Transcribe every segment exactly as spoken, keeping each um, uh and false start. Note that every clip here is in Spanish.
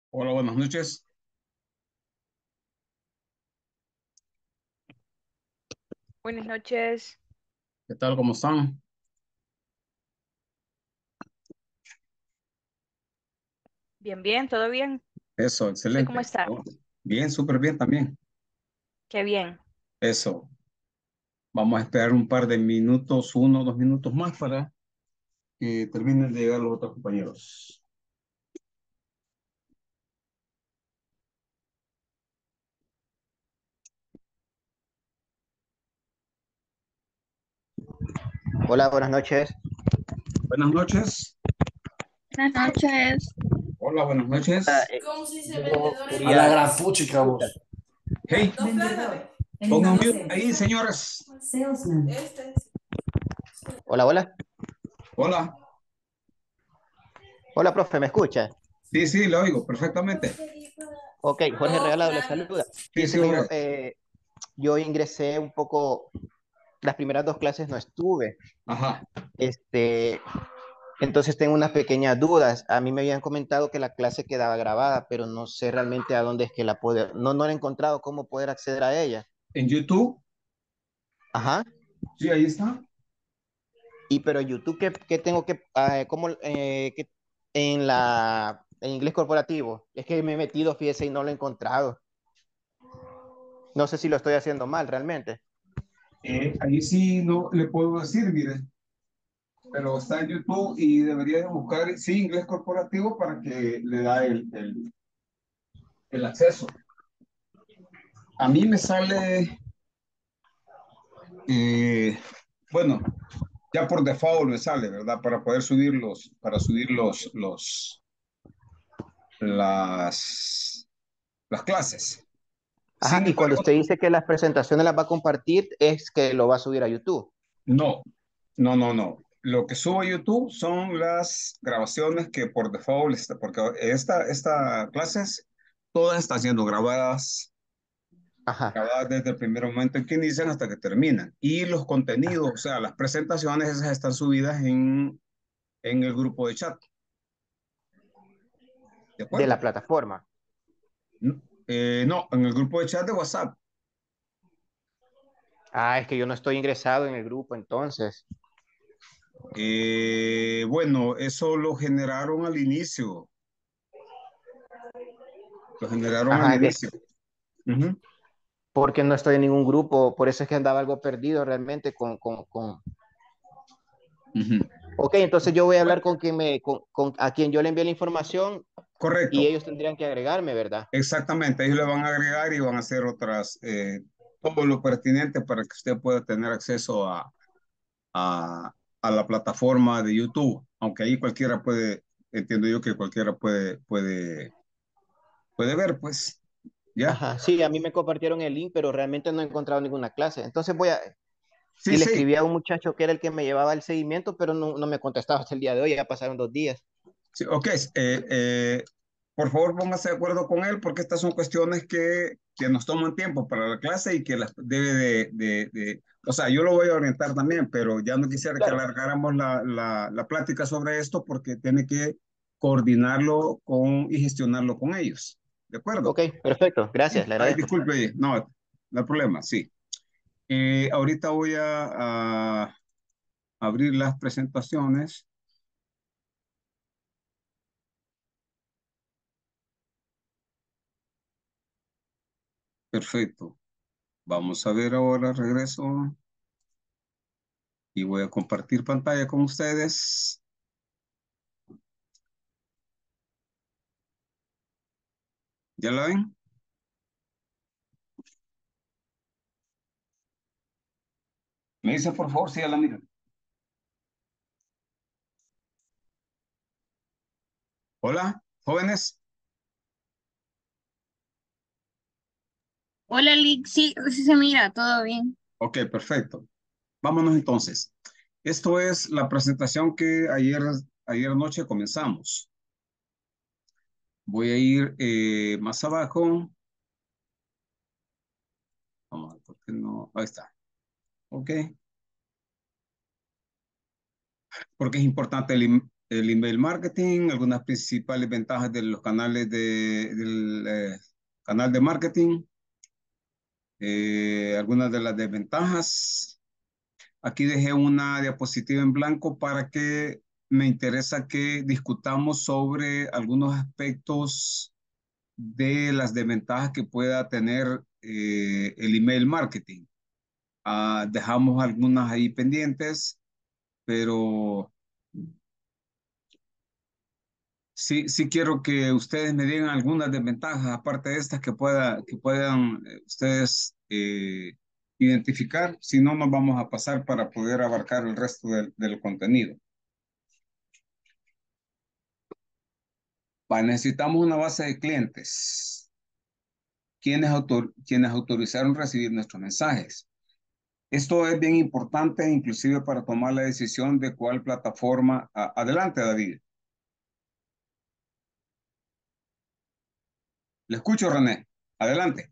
Hola, buenas noches. Buenas noches. ¿Qué tal? ¿Cómo están? Bien, bien, todo bien. Eso, ¿Usted cómo excelente. está? Oh, bien, súper bien también. Qué bien. Eso. Vamos a esperar un par de minutos, uno o dos minutos más para que terminen de llegar los otros compañeros. Hola, buenas noches. Buenas noches. Buenas noches. Hola, buenas Ah, noches. eh, ¿Cómo se dice yo vendedor en A la quería... gran inglés? puchica, Escucha. vos. Hey, Dos plátanos. pongan mute ahí, señores. Este. Hola, hola. Hola. Hola, profe, ¿me escucha? Sí, sí, lo oigo perfectamente. Ok, Jorge Dos Regalado le saluda. planos. Sí, sí, Fíjese que yo, Jorge. eh, yo ingresé un poco, las primeras dos clases no estuve. Ajá. Este, entonces tengo unas pequeñas dudas. A mí me habían comentado que la clase quedaba grabada, pero no sé realmente a dónde es que la puedo, no, no he encontrado cómo poder acceder a ella. En YouTube, Ajá. sí, ahí está. Y pero YouTube, ¿qué, qué tengo que, ah, cómo, eh, qué- en la, en inglés corporativo? Es que me he metido, fíjese, y no lo he encontrado. No sé si lo estoy haciendo mal realmente. Eh, ahí sí no le puedo decir, mire, pero está en YouTube y debería de buscar, sí, inglés corporativo para que le da el, el, el acceso. A mí me sale, eh, bueno, ya por default me sale, ¿verdad? Para poder subir los, para subir los, los, las, las clases. Ajá, Sin y cuando embargo, usted dice que las presentaciones las va a compartir, es que lo va a subir a YouTube. no, no, no, no. Lo que subo a YouTube son las grabaciones que por default está, porque esta, esta clases todas están siendo grabadas Ajá. grabadas desde el primer momento en que inician hasta que terminan. Y los contenidos, o sea, las presentaciones, esas están subidas en, en el grupo de chat, ¿de De acuerdo? la plataforma. No, eh, no, en el grupo de chat de WhatsApp. Ah, es que yo no estoy ingresado en el grupo, entonces. Eh, bueno, eso lo generaron al inicio, lo generaron al Ajá, es inicio. Ujú, porque no estoy en ningún grupo, por eso es que andaba algo perdido realmente con, con, con... ujú. Ok, entonces yo voy a Bueno, hablar con quien me, con, con- a quien yo le envié la información y correcto, ellos tendrían que agregarme, ¿verdad? exactamente. Ellos le van a agregar y van a hacer otras, eh, todo lo pertinente para que usted pueda tener acceso a, a, a la plataforma de YouTube, aunque ahí cualquiera puede, entiendo yo que cualquiera puede, puede, puede ver, pues, ¿ya? Ajá, sí, a mí me compartieron el link, pero realmente no he encontrado ninguna clase. Entonces voy a, Sí, y le sí, escribí a un muchacho que era el que me llevaba el seguimiento, pero no, no me contestaba hasta el día de hoy, ya pasaron dos días. sí, ok. eh, eh, por favor, póngase de acuerdo con él porque estas son cuestiones que, que nos toman tiempo para la clase y que las debe de, de, de- o sea, yo lo voy a orientar también, pero ya no quisiera que Claro. alargáramos la, la, la plática sobre esto porque tiene que coordinarlo con y gestionarlo con ellos, ¿de acuerdo? Ok, perfecto, gracias, le Ay, agradezco. disculpe, no, no hay problema, sí. Eh, ahorita voy a, a abrir las presentaciones. Perfecto. Vamos a ver ahora, regreso y voy a compartir pantalla con ustedes. ¿Ya la ven? Me dice por favor si ya la miran. Hola, jóvenes. Hola, Lick. Sí, sí se mira, todo bien. Ok, perfecto. Vámonos entonces. Esto es la presentación que ayer, ayer noche comenzamos. Voy a ir eh, más abajo. Vamos a ver, ¿por qué no? Ahí está. Ok. Porque es importante. el email marketing, algunas principales ventajas de los canales de, del eh, canal de marketing, eh, algunas de las desventajas. Aquí dejé una diapositiva en blanco para que me interesa que discutamos sobre algunos aspectos de las desventajas que pueda tener eh, el email marketing. Ah, dejamos algunas ahí pendientes, pero sí, sí quiero que ustedes me digan algunas desventajas, aparte de estas que, pueda, que puedan eh, ustedes eh, identificar. Si no, nos vamos a pasar para poder abarcar el resto del, del contenido. Va, necesitamos una base de clientes. Quienes, autor, quienes autorizaron recibir nuestros mensajes. Esto es bien importante, inclusive para tomar la decisión de cuál plataforma. A, adelante, David. Le escucho, René. Adelante.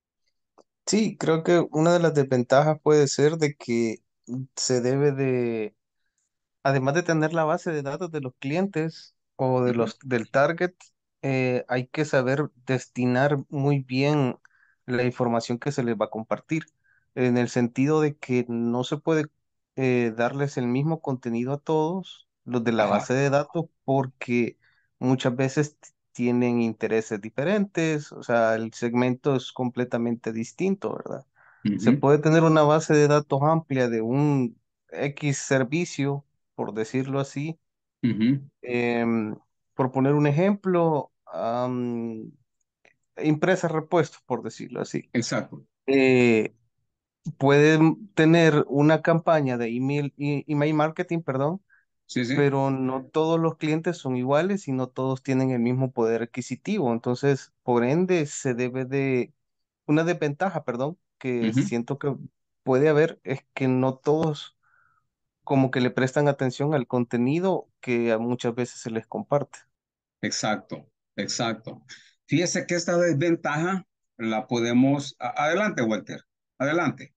Sí, creo que una de las desventajas puede ser de que se debe de, además de tener la base de datos de los clientes o de Ujú. los del target, eh, hay que saber destinar muy bien la información que se les va a compartir, en el sentido de que no se puede eh, darles el mismo contenido a todos los de la Ajá. base de datos porque muchas veces t- tienen intereses diferentes, o sea, el segmento es completamente distinto, ¿verdad? Se Ujú, puede tener una base de datos amplia de un X servicio, por decirlo así. ujú. Em, por poner un ejemplo, am, empresas repuestos, por decirlo así. Exacto. Eh, Pueden tener una campaña de email, e- email marketing, perdón, Sí, sí. pero no todos los clientes son iguales y no todos tienen el mismo poder adquisitivo. Entonces, por ende, se debe de, una desventaja, perdón, que Ujú. siento que puede haber es que no todos como que le prestan atención al contenido que a muchas veces se les comparte. Exacto, exacto. Fíjese que esta desventaja la podemos. a- Adelante, Walter. Adelante.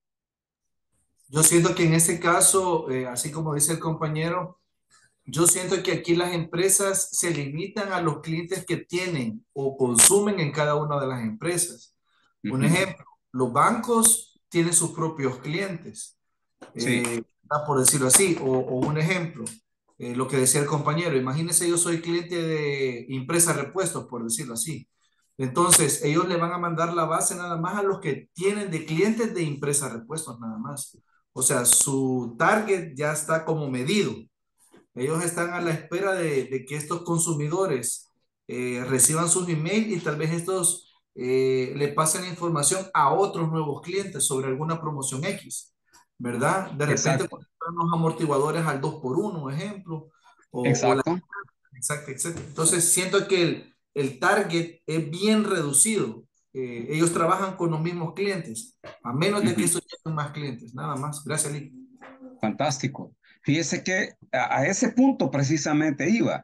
Yo siento que en ese caso, eh, así como dice el compañero, yo siento que aquí las empresas se limitan a los clientes que tienen o consumen en cada una de las empresas. Un Ujú. ejemplo, los bancos tienen sus propios clientes, Sí, eh, por decirlo así, o, o un ejemplo, eh, lo que decía el compañero, imagínense yo soy cliente de Impresa Repuestos, por decirlo así. Entonces, ellos le van a mandar la base nada más a los que tienen de clientes de Impresa Repuestos, nada más. O sea, su target ya está como medido. Ellos están a la espera de, de que estos consumidores eh, reciban sus emails y tal vez estos eh, le pasen información a otros nuevos clientes sobre alguna promoción X, ¿verdad? De repente, exacto, cuando están los amortiguadores al dos por uno, ejemplo, o, o la... exacto. Exacto, exacto. Entonces, siento que el, el target es bien reducido. Eh, ellos trabajan con los mismos clientes, a menos de que Ujú. eso lleguen más clientes, nada más. Gracias, Lee. Fantástico. Fíjese que a, a ese punto precisamente iba.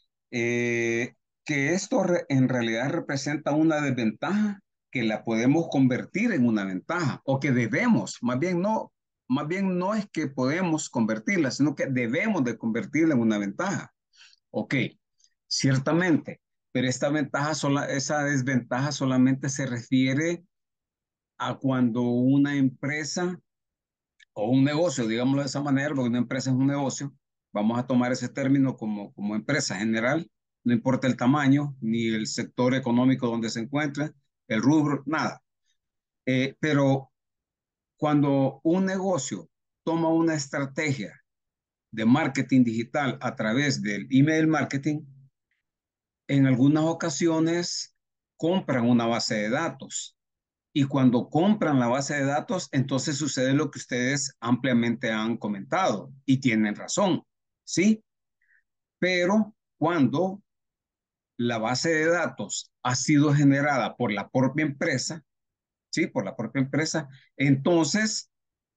eh, que esto re- en realidad representa una desventaja que la podemos convertir en una ventaja o que debemos, más bien no, más bien no es que podemos convertirla, sino que debemos de convertirla en una ventaja. Ok, ciertamente, pero esta ventaja sola, esa desventaja solamente se refiere a cuando una empresa o un negocio, digámoslo de esa manera, porque una empresa es un negocio, vamos a tomar ese término como, como empresa general, no importa el tamaño, ni el sector económico donde se encuentre, el rubro, nada. Eh, pero cuando un negocio toma una estrategia de marketing digital a través del email marketing, en algunas ocasiones compran una base de datos. Y cuando compran la base de datos, entonces sucede lo que ustedes ampliamente han comentado y tienen razón, ¿sí? Pero cuando la base de datos ha sido generada por la propia empresa, ¿sí? Por la propia empresa, entonces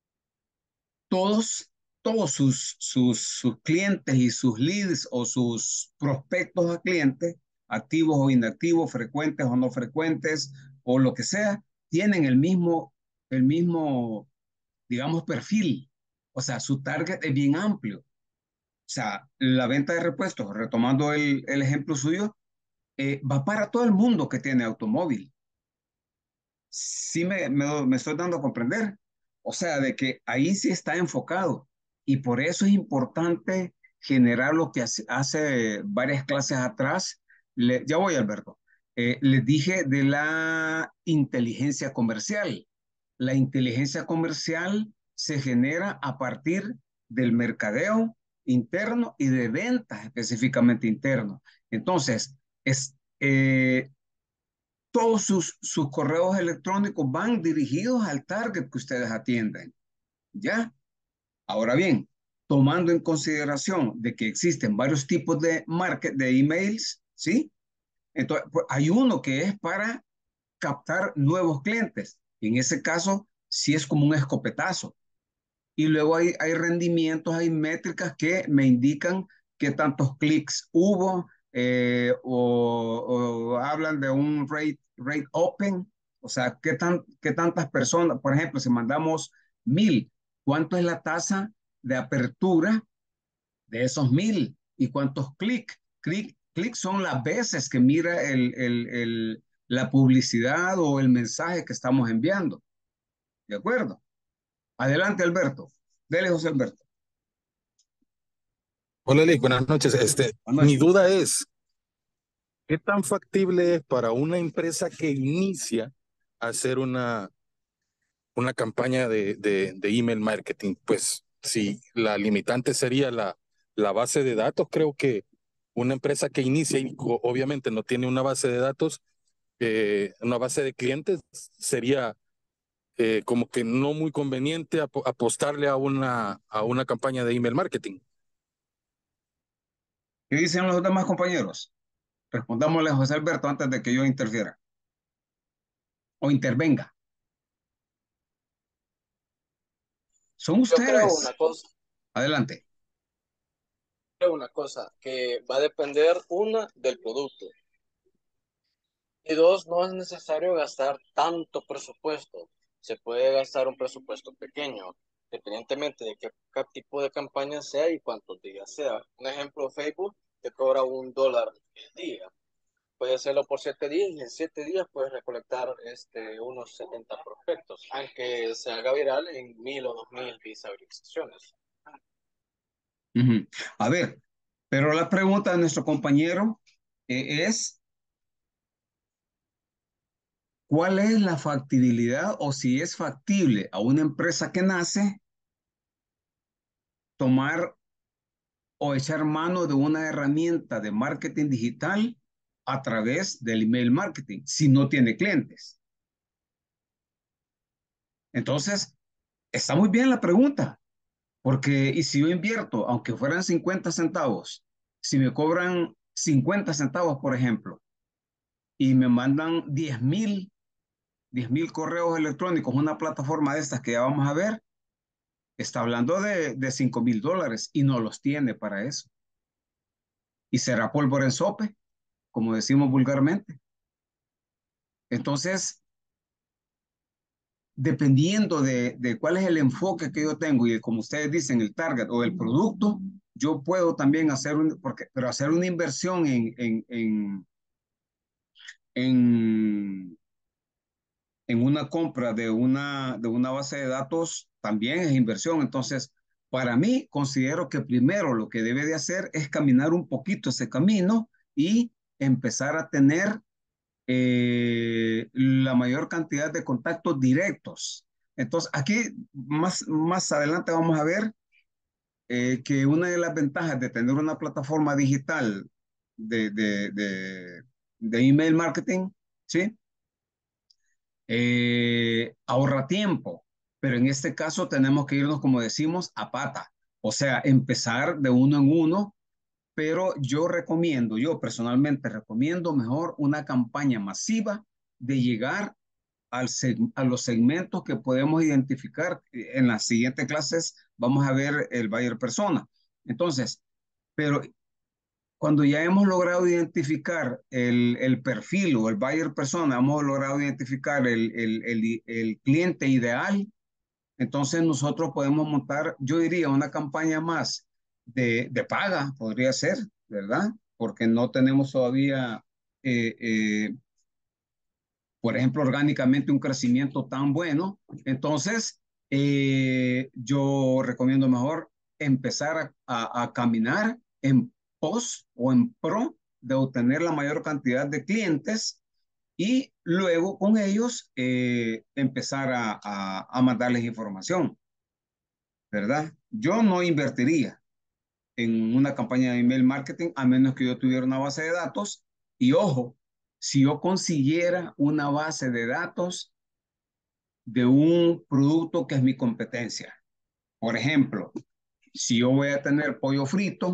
todos, todos sus, sus, sus clientes y sus leads o sus prospectos a clientes, activos o inactivos, frecuentes o no frecuentes, o lo que sea, tienen el mismo, el mismo digamos, perfil. O sea, su target es bien amplio. sea, la venta de repuestos, retomando el, el ejemplo suyo, eh, va para todo el mundo que tiene automóvil. Sí me, me, me estoy dando a comprender. O sea, de que ahí sí está enfocado. Y por eso es importante generar lo que hace, hace varias clases atrás. Le, ya voy, Alberto. Eh, les dije de la inteligencia comercial. La inteligencia comercial se genera a partir del mercadeo interno y de ventas específicamente interno. Entonces, es, eh, todos sus, sus correos electrónicos van dirigidos al target que ustedes atienden. ¿Ya? Ahora bien, tomando en consideración de que existen varios tipos de market, de emails, ¿sí? Entonces, pues, hay uno que es para captar nuevos clientes. En ese caso, sí es como un escopetazo. Y luego hay, hay rendimientos, hay métricas que me indican qué tantos clics hubo, eh, o, o hablan de un rate, rate open, o sea, qué, tan, qué tantas personas, por ejemplo, si mandamos mil, ¿cuánto es la tasa de apertura de esos mil? ¿Y cuántos clics? Clics clic son las veces que mira el, el, el, la publicidad o el mensaje que estamos enviando. ¿De acuerdo? Adelante, Alberto. Dele, José Alberto. Hola, Lick, buenas noches. Este, Buenas mi noches. duda es, ¿qué tan factible es para una empresa que inicia hacer una, una campaña de, de, de email marketing? Pues si la limitante sería la, la base de datos, creo que una empresa que inicia y co- obviamente no tiene una base de datos, eh, una base de clientes, sería eh, como que no muy conveniente ap- apostarle a una, a una campaña de email marketing. ¿Qué dicen los demás compañeros? Respondámosle a José Alberto antes de que yo interfiera o intervenga. Son Yo creo una ustedes. cosa, Adelante. creo una cosa, que va a depender, una, del producto. Y dos, no es necesario gastar tanto presupuesto. Se puede gastar un presupuesto pequeño, independientemente de qué, qué tipo de campaña sea y cuántos días sea. Un ejemplo, Facebook te cobra un dólar el día. Puedes hacerlo por siete días y en siete días puedes recolectar este, unos setenta prospectos, aunque se haga viral en mil o dos mil visualizaciones. Uh-huh. A ver, pero la pregunta de nuestro compañero eh, es, ¿cuál es la factibilidad o si es factible a una empresa que nace tomar o echar mano de una herramienta de marketing digital a través del email marketing si no tiene clientes? Entonces, está muy bien la pregunta, porque y si yo invierto, aunque fueran cincuenta centavos, si me cobran cincuenta centavos, por ejemplo, y me mandan diez mil, diez mil correos electrónicos, una plataforma de estas que ya vamos a ver, está hablando de, de cinco mil dólares y no los tiene para eso. Y será pólvora en sope, como decimos vulgarmente. Entonces, dependiendo de, de cuál es el enfoque que yo tengo y de, como ustedes dicen, el target o el producto, yo puedo también hacer un, porque, pero hacer una inversión en, en, en, en, en una compra de una, de una base de datos también es inversión. Entonces, para mí, considero que primero lo que debe de hacer es caminar un poquito ese camino y empezar a tener eh, la mayor cantidad de contactos directos. Entonces, aquí más, más adelante vamos a ver eh, que una de las ventajas de tener una plataforma digital de, de, de, de email marketing, ¿sí? Eh, ahorra tiempo, pero en este caso tenemos que irnos, como decimos, a pata. O sea, empezar de uno en uno, pero yo recomiendo, yo personalmente recomiendo mejor una campaña masiva de llegar al seg- a los segmentos que podemos identificar. En las siguientes clases vamos a ver el buyer persona. Entonces, pero cuando ya hemos logrado identificar el, el perfil o el buyer persona, hemos logrado identificar el, el, el, el cliente ideal, entonces nosotros podemos montar, yo diría, una campaña más de, de paga, podría ser, ¿verdad? Porque no tenemos todavía, eh, eh, por ejemplo, orgánicamente un crecimiento tan bueno. Entonces, eh, yo recomiendo mejor empezar a, a, a caminar en pos o en pro de obtener la mayor cantidad de clientes y luego con ellos eh, empezar a, a, a mandarles información, ¿verdad? Yo no invertiría en una campaña de email marketing a menos que yo tuviera una base de datos. Y ojo, si yo consiguiera una base de datos de un producto que es mi competencia. Por ejemplo, si yo voy a tener pollo frito,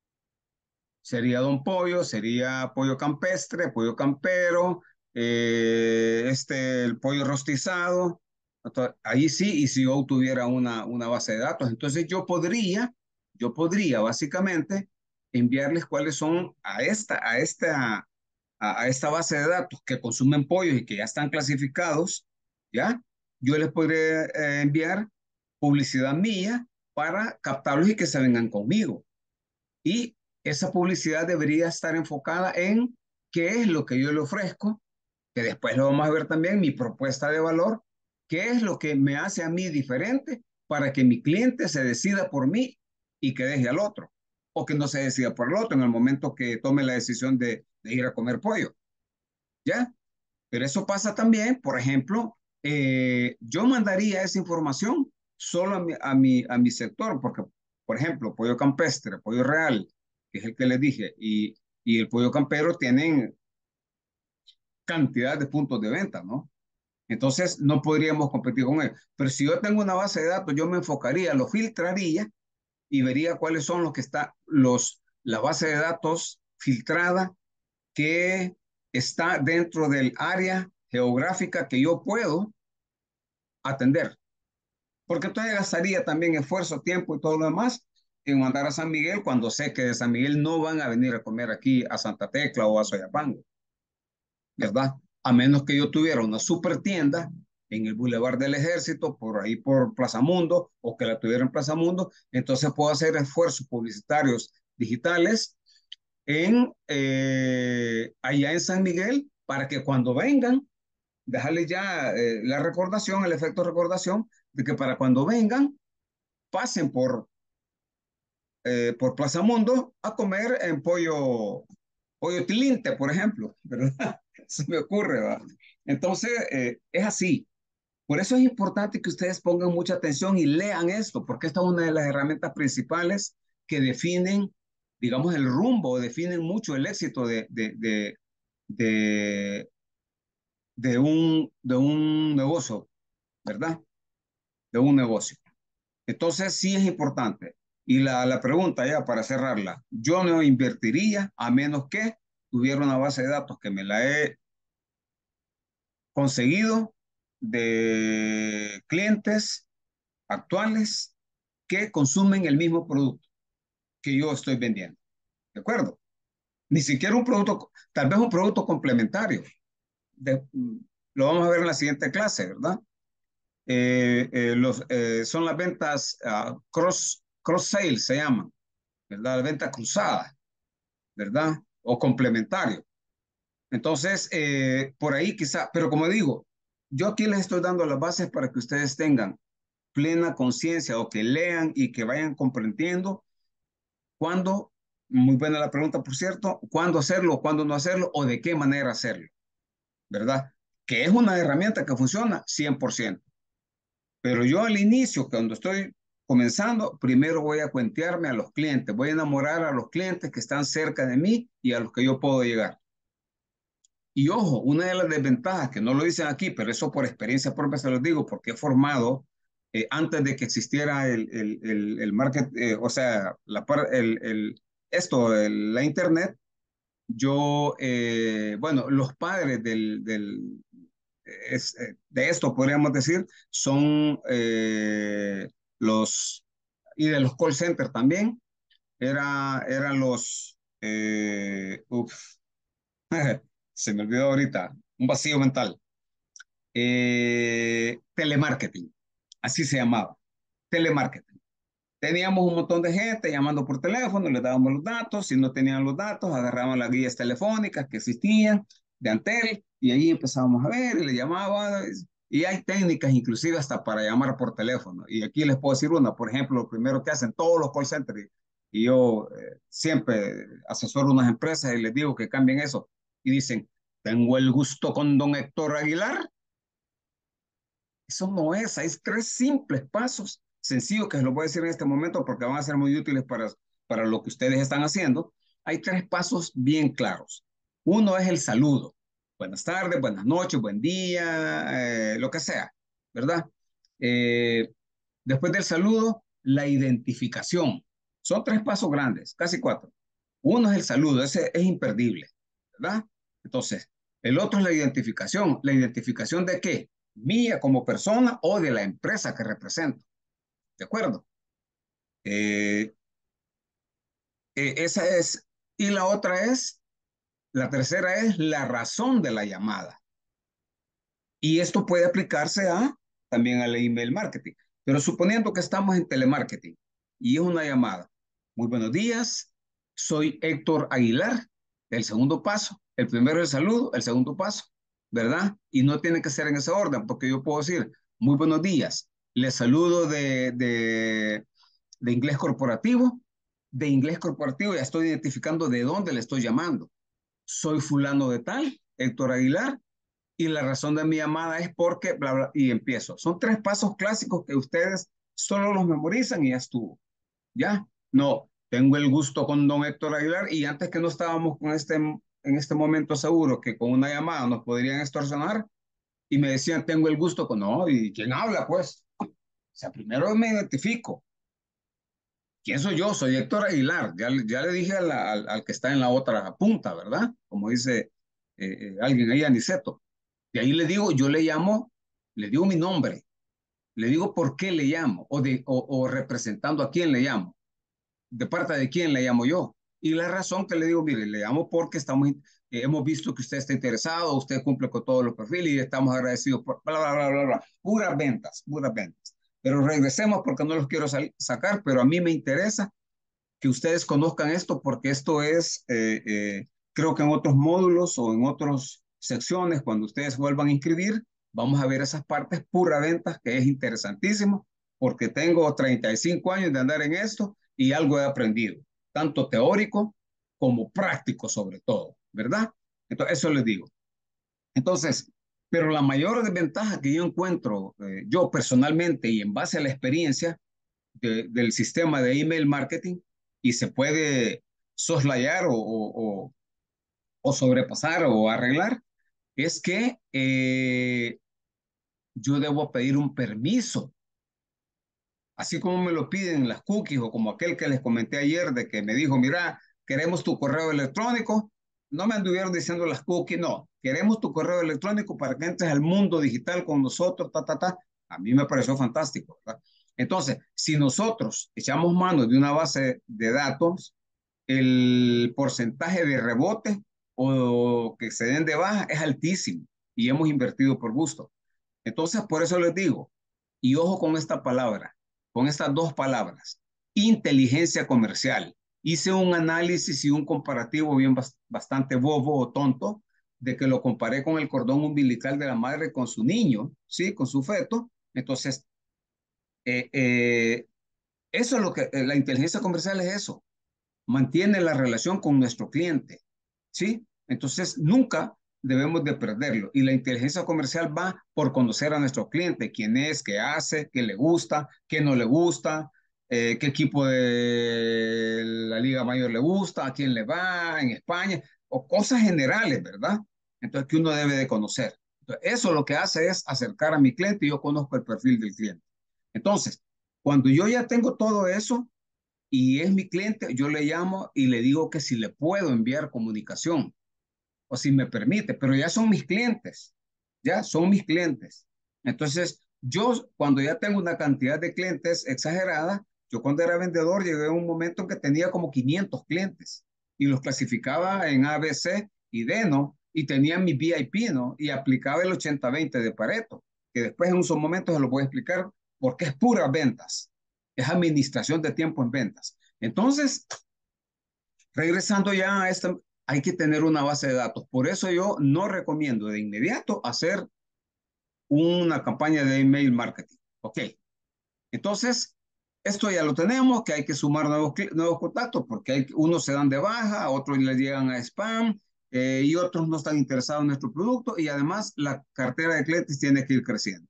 sería Don Pollo, sería pollo campestre, pollo campero, eh, este, el pollo rostizado. Entonces, ahí sí, y si yo tuviera una, una base de datos, entonces yo podría, yo podría básicamente enviarles cuáles son a esta, a esta, a, a esta base de datos que consumen pollos y que ya están clasificados, ¿ya? Yo les podría eh, enviar publicidad mía para captarlos y que se vengan conmigo. Y esa publicidad debería estar enfocada en qué es lo que yo le ofrezco, que después lo vamos a ver también, mi propuesta de valor, qué es lo que me hace a mí diferente para que mi cliente se decida por mí y que deje al otro, o que no se decida por el otro en el momento que tome la decisión de, de ir a comer pollo. ¿Ya? Pero eso pasa también, por ejemplo, eh, yo mandaría esa información solo a mi, a mi, a mi sector, porque, por ejemplo, pollo campestre, pollo real, que es el que les dije, y, y el pollo campero tienen cantidad de puntos de venta, ¿no? Entonces, no podríamos competir con él. Pero si yo tengo una base de datos, yo me enfocaría, lo filtraría y vería cuáles son los que está, los, la base de datos filtrada que está dentro del área geográfica que yo puedo atender. Porque entonces gastaría también esfuerzo, tiempo y todo lo demás en mandar a San Miguel cuando sé que de San Miguel no van a venir a comer aquí a Santa Tecla o a Soyapango, ¿verdad? A menos que yo tuviera una super tienda en el Boulevard del Ejército, por ahí por Plaza Mundo, o que la tuviera en Plaza Mundo, entonces puedo hacer esfuerzos publicitarios digitales en, eh, allá en San Miguel para que cuando vengan, dejarles ya eh, la recordación, el efecto recordación, de que para cuando vengan, pasen por, eh, por Plaza Mundo a comer en pollo, pollo tilinte, por ejemplo, ¿verdad? Se me ocurre, ¿verdad? Entonces, eh, es así. Por eso es importante que ustedes pongan mucha atención y lean esto, porque esta es una de las herramientas principales que definen, digamos, el rumbo, definen mucho el éxito de, de, de, de, de un, de un negocio, ¿verdad? De un negocio. Entonces, sí es importante. Y la, la pregunta ya para cerrarla, yo no invertiría a menos que tuviera una base de datos que me la he conseguido de clientes actuales que consumen el mismo producto que yo estoy vendiendo. ¿De acuerdo? Ni siquiera un producto, tal vez un producto complementario. De, lo vamos a ver en la siguiente clase, ¿verdad? Eh, eh, los, eh, son las ventas uh, cross, cross sales, se llaman, ¿verdad? La venta cruzada, ¿verdad? O complementario. Entonces, eh, por ahí quizá, pero como digo, yo aquí les estoy dando las bases para que ustedes tengan plena conciencia o que lean y que vayan comprendiendo cuándo, muy buena la pregunta, por cierto, cuándo hacerlo, cuándo no hacerlo o de qué manera hacerlo, ¿verdad? Que es una herramienta que funciona cien por ciento. Pero yo al inicio, cuando estoy comenzando, primero voy a cuentearme a los clientes, voy a enamorar a los clientes que están cerca de mí y a los que yo puedo llegar. Y ojo, una de las desventajas, que no lo dicen aquí, pero eso por experiencia propia se los digo, porque he formado eh, antes de que existiera el, el, el, el market, eh, o sea, la, el, el, esto, el, la internet, yo, eh, bueno, los padres del, del, es, eh, de esto, podríamos decir, son eh, los, y de los call centers también, era, eran los, eh, uf, se me olvidó ahorita, un vacío mental. Eh, telemarketing, así se llamaba, telemarketing. Teníamos un montón de gente llamando por teléfono, les dábamos los datos, si no tenían los datos, agarraban las guías telefónicas que existían de Antel y ahí empezábamos a ver y le llamaban. Y hay técnicas inclusive hasta para llamar por teléfono. Y aquí les puedo decir una, por ejemplo, lo primero que hacen todos los call centers, y yo eh, siempre asesoro unas empresas y les digo que cambien eso. Y dicen, tengo el gusto con don Héctor Aguilar. Eso no es, hay tres simples pasos sencillos que se los voy a decir en este momento porque van a ser muy útiles para, para lo que ustedes están haciendo. Hay tres pasos bien claros. Uno es el saludo. Buenas tardes, buenas noches, buen día, eh, lo que sea, ¿verdad? Eh, después del saludo, la identificación. Son tres pasos grandes, casi cuatro. Uno es el saludo, ese es imperdible, ¿verdad? Entonces, el otro es la identificación. ¿La identificación de qué? Mía como persona o de la empresa que represento. ¿De acuerdo? Eh, eh, esa es. Y la otra es, la tercera es la razón de la llamada. Y esto puede aplicarse a también al email marketing. Pero suponiendo que estamos en telemarketing y es una llamada. Muy buenos días, soy Héctor Aguilar. El segundo paso. El primero es el saludo, el segundo paso, ¿verdad? Y no tiene que ser en ese orden, porque yo puedo decir, muy buenos días, les saludo de, de, de inglés corporativo. De inglés corporativo ya estoy identificando de dónde le estoy llamando. Soy fulano de tal, Héctor Aguilar, y la razón de mi llamada es porque, bla, bla, y empiezo. Son tres pasos clásicos que ustedes solo los memorizan y ya estuvo. ¿Ya? No, tengo el gusto con don Héctor Aguilar y antes que no estábamos con este, en este momento seguro que con una llamada nos podrían extorsionar y me decían, tengo el gusto con, no, ¿y quién habla pues? O sea, primero me identifico. ¿Quién soy yo? Soy Héctor Aguilar. Ya, ya le dije a la, al, al que está en la otra punta, ¿verdad? Como dice eh, eh, alguien ahí, Aniceto. Y ahí le digo, yo le llamo, le digo mi nombre, le digo por qué le llamo o, de, o, o representando a quién le llamo, de parte de quién le llamo yo. Y la razón que le digo, mire, le llamo porque estamos, eh, hemos visto que usted está interesado, usted cumple con todos los perfiles y estamos agradecidos por bla, bla, bla, bla, bla. Puras ventas, puras ventas. Pero regresemos porque no los quiero sacar, pero a mí me interesa que ustedes conozcan esto porque esto es, eh, eh, creo que en otros módulos o en otras secciones, cuando ustedes vuelvan a inscribir, vamos a ver esas partes pura ventas que es interesantísimo porque tengo treinta y cinco años de andar en esto y algo he aprendido, tanto teórico como práctico sobre todo, ¿verdad? Entonces, eso les digo. Entonces, pero la mayor desventaja que yo encuentro, eh, yo personalmente y en base a la experiencia de, del sistema de email marketing, y se puede soslayar o, o, o sobrepasar o arreglar, es que eh, yo debo pedir un permiso, así como me lo piden las cookies o como aquel que les comenté ayer de que me dijo, mira, queremos tu correo electrónico. No me anduvieron diciendo las cookies, no, queremos tu correo electrónico para que entres al mundo digital con nosotros, ta, ta, ta. A mí me pareció fantástico, ¿verdad? Entonces, si nosotros echamos mano de una base de datos, el porcentaje de rebote o que se den de baja es altísimo y hemos invertido por gusto. Entonces, por eso les digo, y ojo con esta palabra, con estas dos palabras, inteligencia comercial. Hice un análisis y un comparativo bien bastante bobo o tonto de que lo comparé con el cordón umbilical de la madre con su niño, ¿sí? Con su feto. Entonces, eh, eh, eso es lo que, eh, la inteligencia comercial es eso, mantiene la relación con nuestro cliente, ¿sí? Entonces, nunca debemos de perderlo. Y la inteligencia comercial va por conocer a nuestro cliente, quién es, qué hace, qué le gusta, qué no le gusta, eh, qué equipo de la Liga Mayor le gusta, a quién le va en España, o cosas generales, ¿verdad? Entonces, que uno debe de conocer. Entonces, eso lo que hace es acercar a mi cliente y yo conozco el perfil del cliente. Entonces, cuando yo ya tengo todo eso, y es mi cliente, yo le llamo y le digo que si le puedo enviar comunicación o si me permite, pero ya son mis clientes, ya son mis clientes. Entonces, yo cuando ya tengo una cantidad de clientes exagerada, yo cuando era vendedor llegué a un momento en que tenía como quinientos clientes y los clasificaba en A, B, C y D, ¿no? Y tenía mi V I P, ¿no? Y aplicaba el ochenta veinte de Pareto, que después en un momento se lo voy a explicar porque es puras ventas. es administración de tiempo en ventas. Entonces, regresando ya a esta, hay que tener una base de datos. Por eso yo no recomiendo de inmediato hacer una campaña de email marketing. Ok. Entonces, esto ya lo tenemos, que hay que sumar nuevos, nuevos contactos, porque hay, unos se dan de baja, otros les llegan a spam, eh, y otros no están interesados en nuestro producto, y además la cartera de clientes tiene que ir creciendo.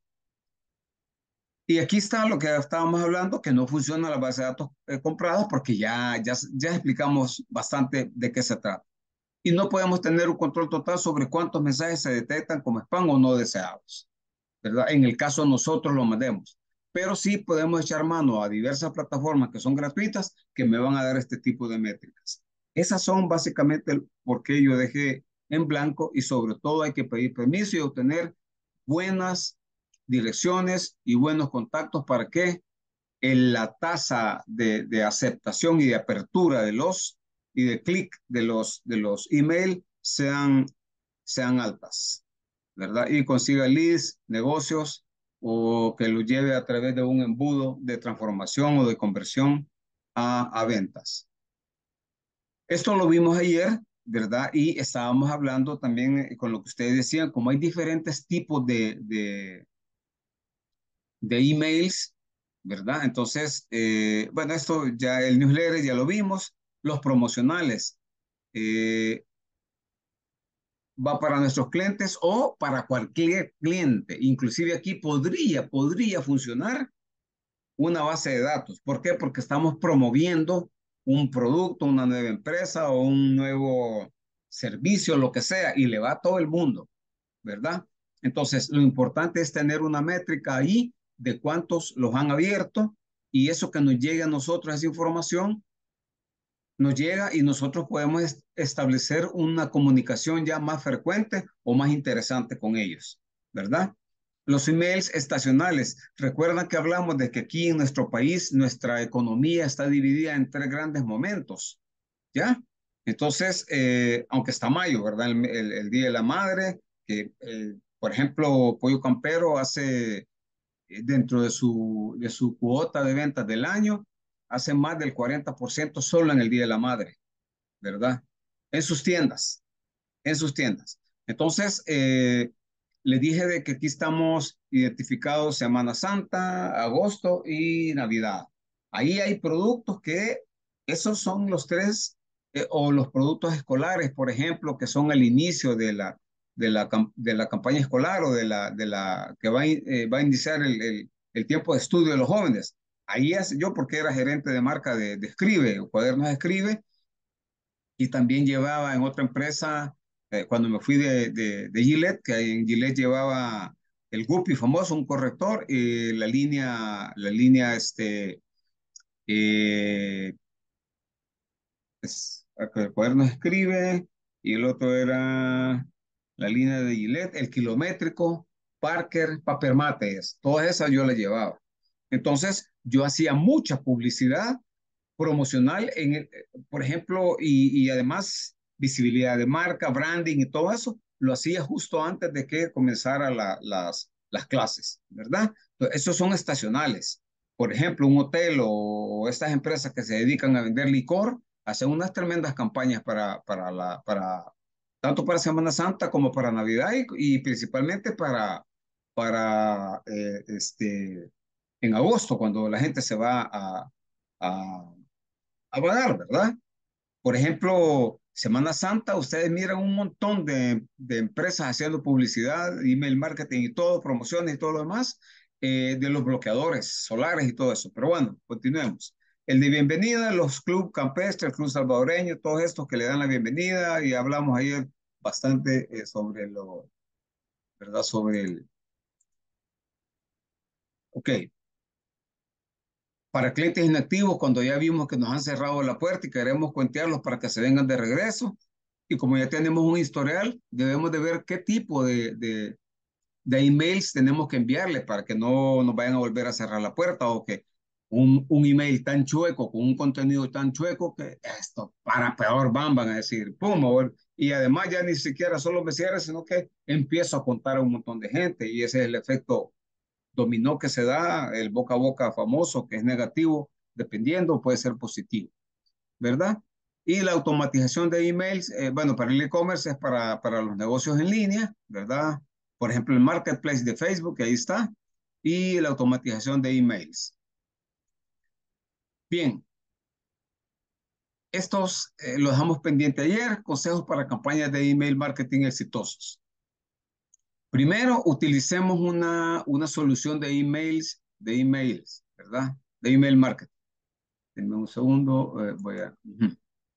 Y aquí está lo que estábamos hablando, que no funciona la base de datos eh, comprados, porque ya, ya, ya explicamos bastante de qué se trata. Y no podemos tener un control total sobre cuántos mensajes se detectan como spam o no deseados, ¿verdad? En el caso nosotros lo mandemos. Pero sí podemos echar mano a diversas plataformas que son gratuitas que me van a dar este tipo de métricas. Esas son básicamente el por qué yo dejé en blanco, y sobre todo hay que pedir permiso y obtener buenas direcciones y buenos contactos para que en la tasa de, de aceptación y de apertura de los y de clic de los, de los email sean, sean altas, ¿verdad? Y consiga leads, negocios, o que lo lleve a través de un embudo de transformación o de conversión a, a ventas. Esto lo vimos ayer, ¿verdad? Y estábamos hablando también eh, con lo que ustedes decían, como hay diferentes tipos de, de, de emails, ¿verdad? Entonces, eh, bueno, esto ya el newsletter ya lo vimos, los promocionales. Eh, va para nuestros clientes o para cualquier cliente. Inclusive aquí podría, podría funcionar una base de datos. ¿Por qué? Porque estamos promoviendo un producto, una nueva empresa o un nuevo servicio, lo que sea, y le va a todo el mundo, ¿verdad? Entonces, lo importante es tener una métrica ahí de cuántos los han abierto, y eso que nos llegue a nosotros, esa información, nos llega y nosotros podemos est establecer una comunicación ya más frecuente o más interesante con ellos, ¿verdad? Los emails estacionales. Recuerdan que hablamos de que aquí en nuestro país nuestra economía está dividida en tres grandes momentos, ¿ya? Entonces, eh, aunque está mayo, ¿verdad? El, el, el Día de la Madre, que, eh, por ejemplo, Pollo Campero hace, eh, dentro de su, de su cuota de ventas del año, hace más del cuarenta por ciento solo en el Día de la Madre, ¿verdad? En sus tiendas, en sus tiendas. Entonces, eh, le dije de que aquí estamos identificados Semana Santa, agosto y Navidad. Ahí hay productos que, esos son los tres, eh, o los productos escolares, por ejemplo, que son al inicio de la, de la, de la campaña escolar o de la, de la que va, eh, va a iniciar el, el, el, tiempo de estudio de los jóvenes. Ahí es, yo, porque era gerente de marca de, de Escribe, o Cuadernos Escribe, y también llevaba en otra empresa, eh, cuando me fui de, de, de Gillette, que en Gillette llevaba el Guppy famoso, un corrector, y la línea, la línea, este, eh, es, el cuaderno escribe, y el otro era la línea de Gillette, el kilométrico, Parker, Paper Mates, todas esas yo las llevaba. Entonces, yo hacía mucha publicidad promocional, en el, por ejemplo, y, y además visibilidad de marca, branding y todo eso, lo hacía justo antes de que comenzara la, las, las clases, ¿verdad? Entonces, esos son estacionales. Por ejemplo, un hotel o estas empresas que se dedican a vender licor hacen unas tremendas campañas para, para la, para, tanto para Semana Santa como para Navidad, y, y principalmente para, para eh, este, en agosto, cuando la gente se va a, a a vagar, ¿verdad? Por ejemplo, Semana Santa, ustedes miran un montón de, de empresas haciendo publicidad, email marketing y todo, promociones y todo lo demás, eh, de los bloqueadores solares y todo eso. Pero bueno, continuemos. El de bienvenida, los club campestre, el club salvadoreño, todos estos que le dan la bienvenida, y hablamos ayer bastante eh, sobre lo, ¿verdad? Sobre el... Ok. Para clientes inactivos, cuando ya vimos que nos han cerrado la puerta y queremos cuentearlos para que se vengan de regreso, y como ya tenemos un historial, debemos de ver qué tipo de, de, de emails tenemos que enviarle para que no nos vayan a volver a cerrar la puerta, o que un, un email tan chueco, con un contenido tan chueco, que esto para peor van, van a decir, pum, y además ya ni siquiera solo me cierra, sino que empiezo a contar a un montón de gente, y ese es el efecto dominó que se da, el boca a boca famoso, que es negativo, dependiendo, puede ser positivo, ¿verdad? Y la automatización de emails, eh, bueno, para el e-commerce es para, para los negocios en línea, ¿verdad? Por ejemplo, el marketplace de Facebook, ahí está, y la automatización de emails. Bien, estos eh, los dejamos pendiente ayer, consejos para campañas de email marketing exitosos. Primero, utilicemos una, una solución de emails, de emails, ¿verdad? De email marketing. Denme un segundo, eh, voy a... Uh-huh.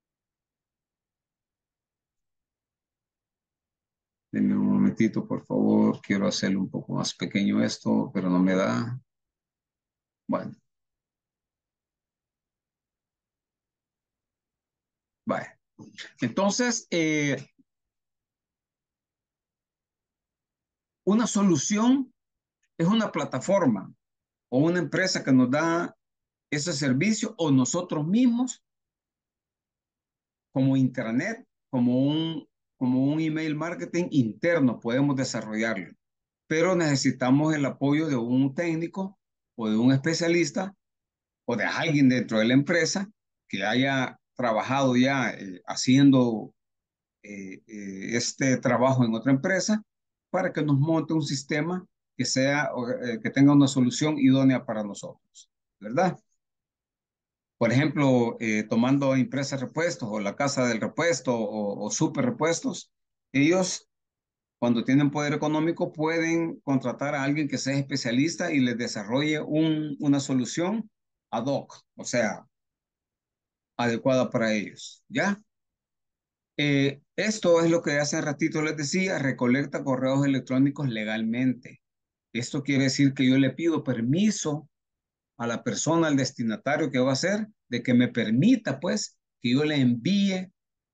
Denme un momentito, por favor. Quiero hacerlo un poco más pequeño esto, pero no me da. Bueno. Vale. Entonces, eh, una solución es una plataforma o una empresa que nos da ese servicio o nosotros mismos como intranet, como un, como un email marketing interno podemos desarrollarlo. Pero necesitamos el apoyo de un técnico o de un especialista o de alguien dentro de la empresa que haya trabajado ya eh, haciendo eh, eh, este trabajo en otra empresa para que nos monte un sistema que sea, eh, que tenga una solución idónea para nosotros, ¿verdad? Por ejemplo, eh, tomando empresas repuestos o la casa del repuesto o, o super repuestos, ellos cuando tienen poder económico pueden contratar a alguien que sea especialista y les desarrolle un, una solución ad hoc, o sea, adecuada para ellos, ¿ya? Eh, esto es lo que hace ratito les decía, recolecta correos electrónicos legalmente. Esto quiere decir que yo le pido permiso a la persona, al destinatario que va a hacer, de que me permita, pues, que yo le envíe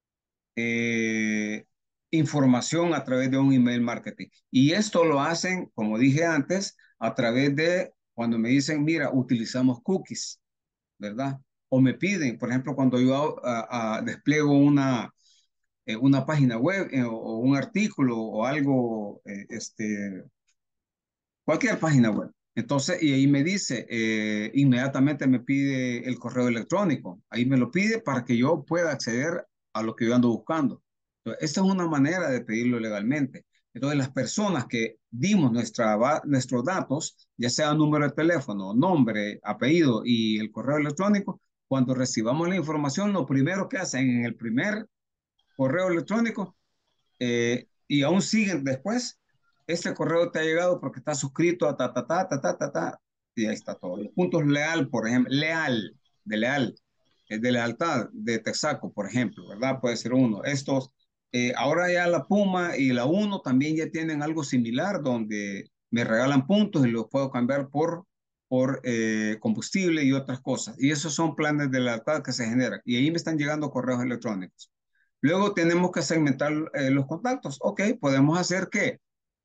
eh, información a través de un email marketing. Y esto lo hacen, como dije antes, a través de cuando me dicen, mira, utilizamos cookies, ¿verdad? O me piden, por ejemplo, cuando yo a, a, despliego una, eh, una página web eh, o, o un artículo o algo, eh, este, cualquier página web. Entonces, y ahí me dice, eh, inmediatamente me pide el correo electrónico. Ahí me lo pide para que yo pueda acceder a lo que yo ando buscando. Entonces, esta es una manera de pedirlo legalmente. Entonces, las personas que dimos nuestra, nuestros datos, ya sea número de teléfono, nombre, apellido y el correo electrónico, cuando recibamos la información, lo primero que hacen en el primer correo electrónico eh, y aún siguen después, este correo te ha llegado porque está suscrito a ta, ta, ta, ta, ta, ta, ta, y ahí está todo. Los puntos leal, por ejemplo, leal, de leal, es de lealtad, de Texaco, por ejemplo, ¿verdad? Puede ser uno. Estos, eh, ahora ya la Puma y la Uno también ya tienen algo similar donde me regalan puntos y los puedo cambiar por, por eh, combustible y otras cosas. Y esos son planes de lealtad que se generan. Y ahí me están llegando correos electrónicos. Luego tenemos que segmentar eh, los contactos. Ok, podemos hacer que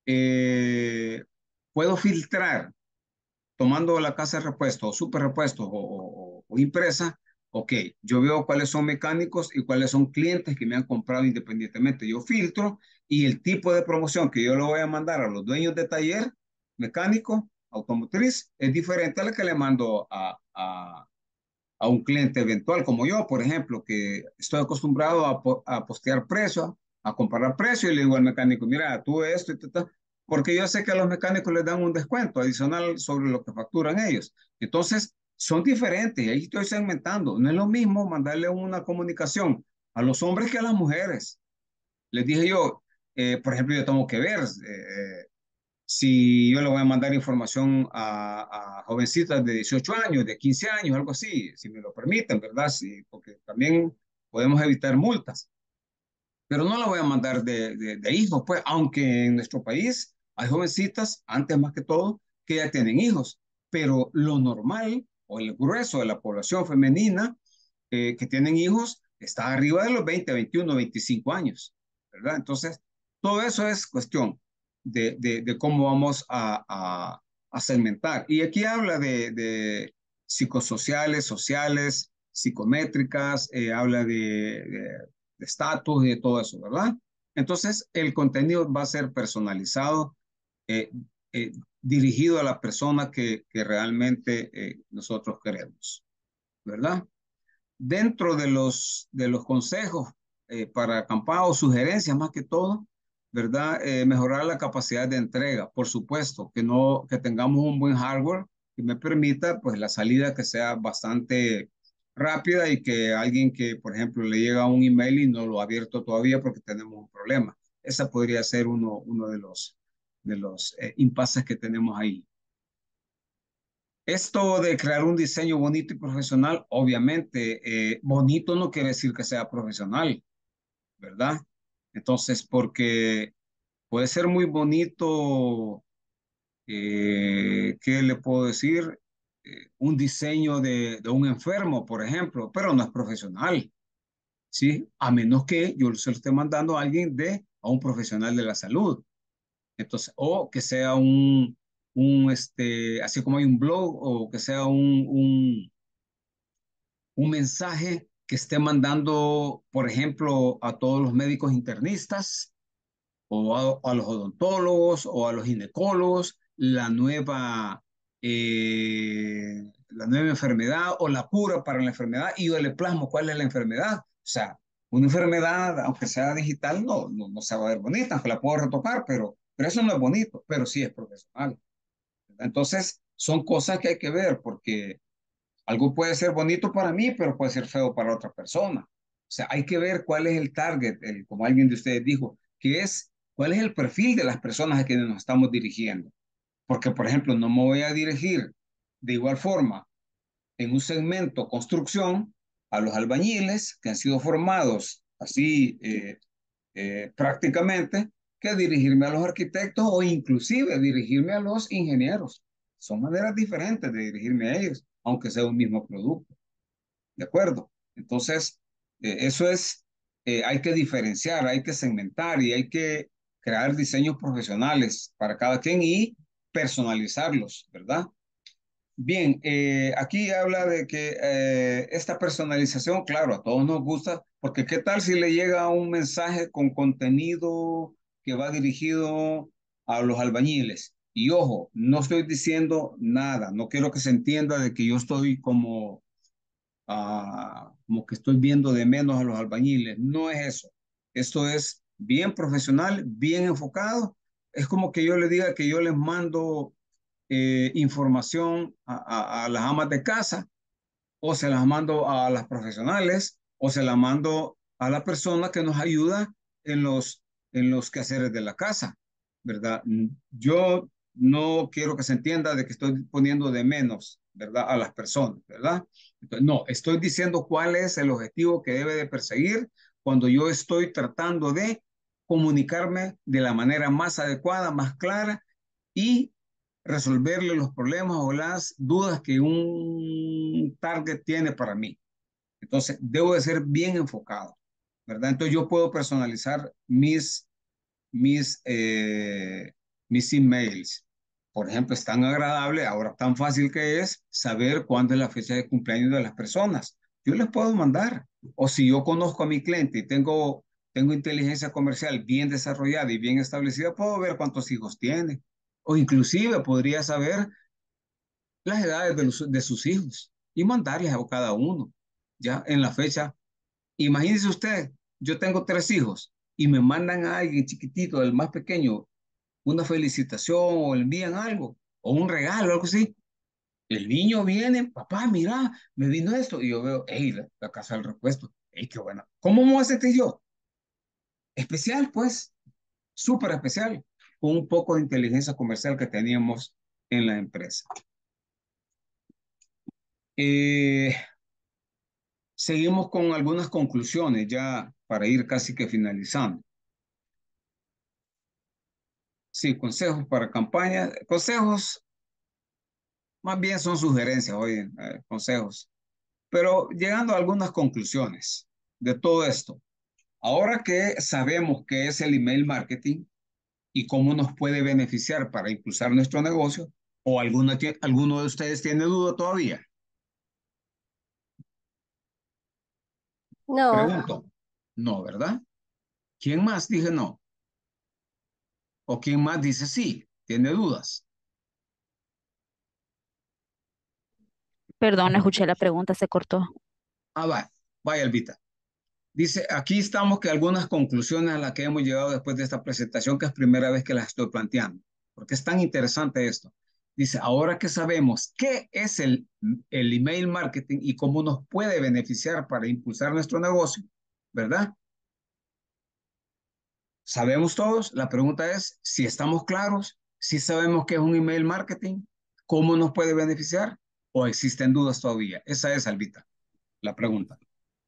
eh, puedo filtrar tomando la casa de repuesto o super repuesto o, o, o impresa. Ok, yo veo cuáles son mecánicos y cuáles son clientes que me han comprado independientemente. Yo filtro y el tipo de promoción que yo le voy a mandar a los dueños de taller mecánico, automotriz, es diferente a la que le mando a, a a un cliente eventual como yo, por ejemplo, que estoy acostumbrado a, po a postear precio, a comparar precio y le digo al mecánico, mira, tú esto y tal, porque yo sé que a los mecánicos les dan un descuento adicional sobre lo que facturan ellos. Entonces, son diferentes y ahí estoy segmentando. No es lo mismo mandarle una comunicación a los hombres que a las mujeres. Les dije yo, eh, por ejemplo, yo tengo que ver eh, si yo le voy a mandar información a, a jovencitas de dieciocho años, de quince años, algo así, si me lo permiten, ¿verdad? Sí, porque también podemos evitar multas. Pero no la voy a mandar de, de, de hijos, pues, aunque en nuestro país hay jovencitas, antes más que todo, que ya tienen hijos. Pero lo normal, o el grueso de la población femenina eh, que tienen hijos, está arriba de los veinte, veintiuno, veinticinco años, ¿verdad? Entonces, todo eso es cuestión de, de, de cómo vamos a, a, a, segmentar. Y aquí habla de, de psicosociales, sociales, psicométricas, eh, habla de estatus y de todo eso, ¿verdad? Entonces, el contenido va a ser personalizado. Eh, eh, dirigido a la persona que, que realmente eh, nosotros queremos, ¿verdad? Dentro de los, de los consejos eh, para acampado, sugerencias más que todo, ¿verdad? Eh, mejorar la capacidad de entrega, por supuesto, que, no, que tengamos un buen hardware que me permita pues la salida que sea bastante rápida y que alguien que, por ejemplo, le llega un email y no lo ha abierto todavía porque tenemos un problema. Esa podría ser uno, uno de los, de los eh, impases que tenemos ahí. Esto de crear un diseño bonito y profesional, obviamente, eh, bonito no quiere decir que sea profesional, ¿verdad? Entonces, porque puede ser muy bonito, eh, ¿qué le puedo decir? Eh, un diseño de, de un enfermo, por ejemplo, pero no es profesional, ¿sí? A menos que yo se lo esté mandando a alguien de, a un profesional de la salud. Entonces, o que sea un, un este, así como hay un blog, o que sea un, un, un mensaje que esté mandando, por ejemplo, a todos los médicos internistas, o a, a los odontólogos, o a los ginecólogos, la nueva, eh, la nueva enfermedad, o la cura para la enfermedad, y yo le plasmo cuál es la enfermedad. O sea, una enfermedad, aunque sea digital, no, no, no se va a ver bonita, aunque la puedo retocar, pero, pero eso no es bonito, pero sí es profesional. Entonces, son cosas que hay que ver, porque algo puede ser bonito para mí, pero puede ser feo para otra persona. O sea, hay que ver cuál es el target, el, como alguien de ustedes dijo, que es cuál es el perfil de las personas a quienes nos estamos dirigiendo. Porque, por ejemplo, no me voy a dirigir de igual forma en un segmento construcción a los albañiles que han sido formados así eh, eh, prácticamente, que dirigirme a los arquitectos o inclusive dirigirme a los ingenieros. Son maneras diferentes de dirigirme a ellos, aunque sea un mismo producto. ¿De acuerdo? Entonces, eh, eso es, eh, hay que diferenciar, hay que segmentar y hay que crear diseños profesionales para cada quien y personalizarlos, ¿verdad? Bien, eh, aquí habla de que eh, esta personalización, claro, a todos nos gusta, porque ¿qué tal si le llega un mensaje con contenido que va dirigido a los albañiles? Y ojo, no estoy diciendo nada, no quiero que se entienda de que yo estoy como, ah, como que estoy viendo de menos a los albañiles, no es eso. Esto es bien profesional, bien enfocado. Es como que yo le diga que yo les mando eh, información a, a, a las amas de casa, o se las mando a las profesionales, o se las mando a la persona que nos ayuda en los, en los quehaceres de la casa, ¿verdad? Yo no quiero que se entienda de que estoy poniendo de menos, ¿verdad? A las personas, ¿verdad? Entonces, no, estoy diciendo cuál es el objetivo que debe de perseguir cuando yo estoy tratando de comunicarme de la manera más adecuada, más clara y resolverle los problemas o las dudas que un target tiene para mí. Entonces, debo de ser bien enfocado, ¿verdad? Entonces, yo puedo personalizar mis, mis, eh, mis emails. Por ejemplo, es tan agradable, ahora tan fácil que es saber cuándo es la fecha de cumpleaños de las personas. Yo les puedo mandar. O si yo conozco a mi cliente y tengo, tengo inteligencia comercial bien desarrollada y bien establecida, puedo ver cuántos hijos tiene. O inclusive podría saber las edades de, los, de sus hijos y mandarles a cada uno, ya en la fecha. Imagínese usted, yo tengo tres hijos y me mandan a alguien chiquitito, el más pequeño, una felicitación o le envían algo o un regalo, algo así. El niño viene, papá, mira, me vino esto. Y yo veo, hey, la, la casa del repuesto, hey, qué buena. ¿Cómo me voy a sentir yo? Especial, pues, súper especial, con un poco de inteligencia comercial que teníamos en la empresa. Eh, seguimos con algunas conclusiones ya para ir casi que finalizando. Sí, consejos para campaña. Consejos, más bien son sugerencias, oye, eh, consejos. Pero llegando a algunas conclusiones de todo esto. Ahora que sabemos qué es el email marketing y cómo nos puede beneficiar para impulsar nuestro negocio, ¿o alguna, alguno de ustedes tiene duda todavía? No, Pregunto. No, ¿verdad? ¿Quién más dice no? ¿O quién más dice sí? ¿Tiene dudas? Perdón, no escuché la pregunta, se cortó. Ah, vaya, vaya, Elvita. Dice, aquí estamos que algunas conclusiones a las que hemos llegado después de esta presentación, que es primera vez que las estoy planteando, porque es tan interesante esto. Dice, ahora que sabemos qué es el, el email marketing y cómo nos puede beneficiar para impulsar nuestro negocio, ¿verdad? ¿Sabemos todos? La pregunta es si estamos claros, si sabemos qué es un email marketing, cómo nos puede beneficiar o existen dudas todavía. Esa es, Albita, la pregunta.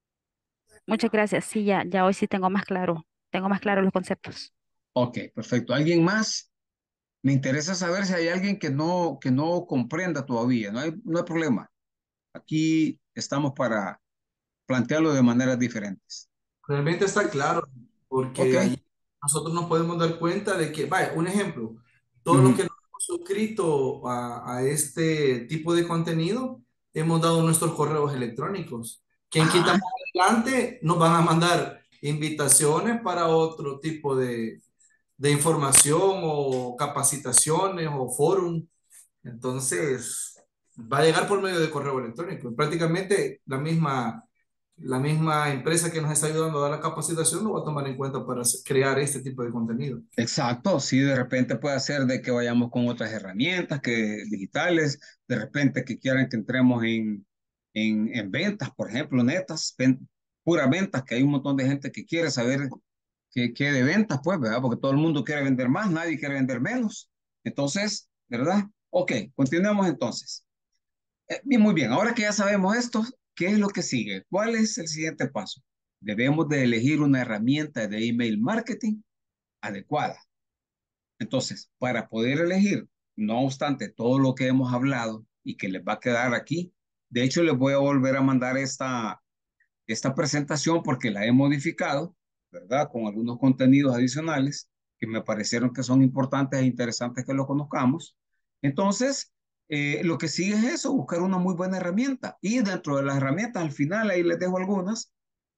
Muchas gracias. Sí, ya, ya hoy sí tengo más claro, tengo más claro los conceptos. Ok, perfecto. ¿Alguien más? Me interesa saber si hay alguien que no, que no comprenda todavía. No hay, no hay problema. Aquí estamos para plantearlo de maneras diferentes. Realmente está claro, Ok. porque ahí nosotros nos podemos dar cuenta de que, vaya, un ejemplo, todos los Ujú. que nos hemos suscrito a, a este tipo de contenido, hemos dado nuestros correos electrónicos. Quien quita Ah, más adelante, nos van a mandar invitaciones para otro tipo de, de información o capacitaciones o forum. Entonces, va a llegar por medio de correo electrónico. Prácticamente la misma la misma empresa que nos está ayudando a dar la capacitación lo va a tomar en cuenta para hacer- crear este tipo de contenido. exacto. Sí, de repente puede ser de que vayamos con otras herramientas que, digitales, de repente que quieran que entremos en, en, en ventas, por ejemplo, netas, ven- puras ventas, que hay un montón de gente que quiere saber qué, qué de ventas, pues, ¿verdad? Porque todo el mundo quiere vender más, nadie quiere vender menos. Entonces, ¿verdad? Ok, continuemos entonces. Eh, bien, muy bien, ahora que ya sabemos esto, ¿qué es lo que sigue? ¿Cuál es el siguiente paso? Debemos de elegir una herramienta de email marketing adecuada. Entonces, para poder elegir, no obstante todo lo que hemos hablado y que les va a quedar aquí, de hecho les voy a volver a mandar esta, esta presentación porque la he modificado, ¿verdad? Con algunos contenidos adicionales que me parecieron que son importantes e interesantes que lo conozcamos. Entonces, eh, lo que sigue es eso, buscar una muy buena herramienta. Y dentro de las herramientas, al final, ahí les dejo algunas,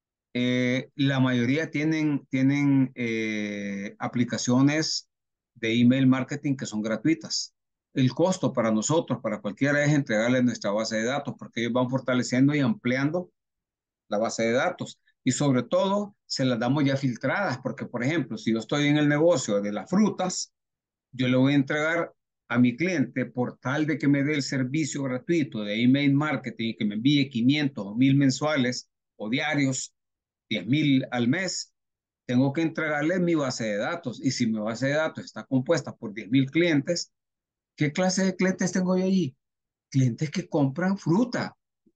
eh, la mayoría tienen, tienen eh, aplicaciones de email marketing que son gratuitas. El costo para nosotros, para cualquiera, es entregarles nuestra base de datos porque ellos van fortaleciendo y ampliando la base de datos. Y sobre todo, se las damos ya filtradas, porque, por ejemplo, si yo estoy en el negocio de las frutas, yo le voy a entregar a mi cliente por tal de que me dé el servicio gratuito de email marketing y que me envíe quinientos o mil mensuales o diarios, diez mil al mes, tengo que entregarle mi base de datos. Y si mi base de datos está compuesta por diez mil clientes, ¿qué clase de clientes tengo yo allí? Clientes que compran fruta,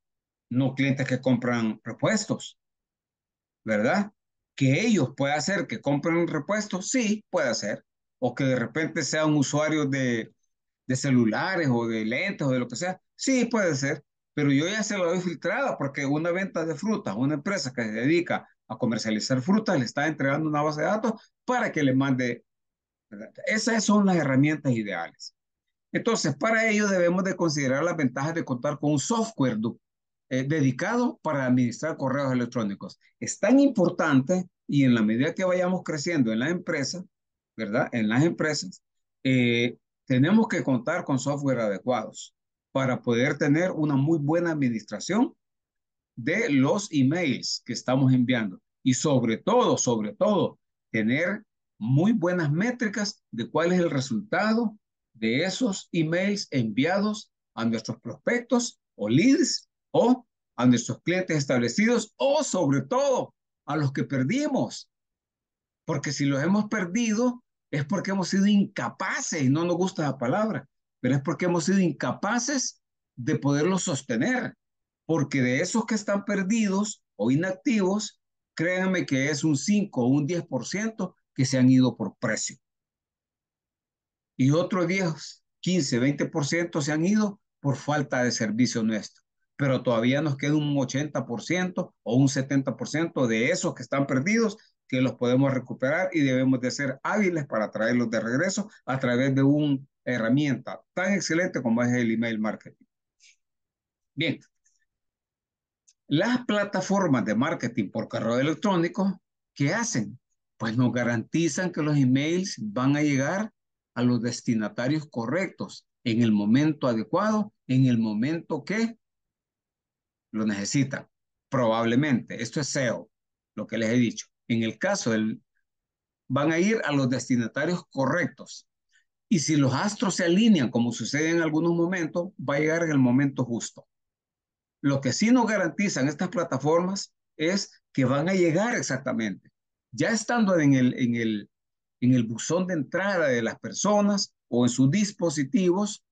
no clientes que compran repuestos. ¿Verdad? Que ellos pueda hacer que compren repuestos, sí, puede ser. O que de repente sean usuarios de, de celulares o de lentes o de lo que sea, sí, puede ser. Pero yo ya se lo doy filtrada porque una venta de frutas, una empresa que se dedica a comercializar frutas, le está entregando una base de datos para que le mande, ¿verdad? Esas son las herramientas ideales. Entonces, para ello debemos de considerar las ventajas de contar con un software eh, dedicado para administrar correos electrónicos. Es tan importante y en la medida que vayamos creciendo en la empresa, ¿verdad? En las empresas, eh, tenemos que contar con software adecuados para poder tener una muy buena administración de los emails que estamos enviando y sobre todo, sobre todo, tener muy buenas métricas de cuál es el resultado de esos emails enviados a nuestros prospectos o leads o a nuestros clientes establecidos o sobre todo a los que perdimos. Porque si los hemos perdido es porque hemos sido incapaces, y no nos gusta la palabra, pero es porque hemos sido incapaces de poderlos sostener. Porque de esos que están perdidos o inactivos, créanme que es un cinco o un diez por ciento que se han ido por precio. Y otros diez, quince, veinte por ciento se han ido por falta de servicio nuestro. Pero todavía nos queda un ochenta por ciento o un setenta por ciento de esos que están perdidos que los podemos recuperar y debemos de ser hábiles para traerlos de regreso a través de una herramienta tan excelente como es el email marketing. Bien, las plataformas de marketing por correo electrónico, ¿qué hacen? Pues nos garantizan que los emails van a llegar a los destinatarios correctos en el momento adecuado, en el momento que lo necesitan. Probablemente. Esto es S E O, lo que les he dicho. En el caso del, van a ir a los destinatarios correctos. Y si los astros se alinean, como sucede en algunos momentos, va a llegar en el momento justo. Lo que sí nos garantizan estas plataformas es que van a llegar exactamente. Ya estando en el, en el, en el buzón de entrada de las personas o en sus dispositivos,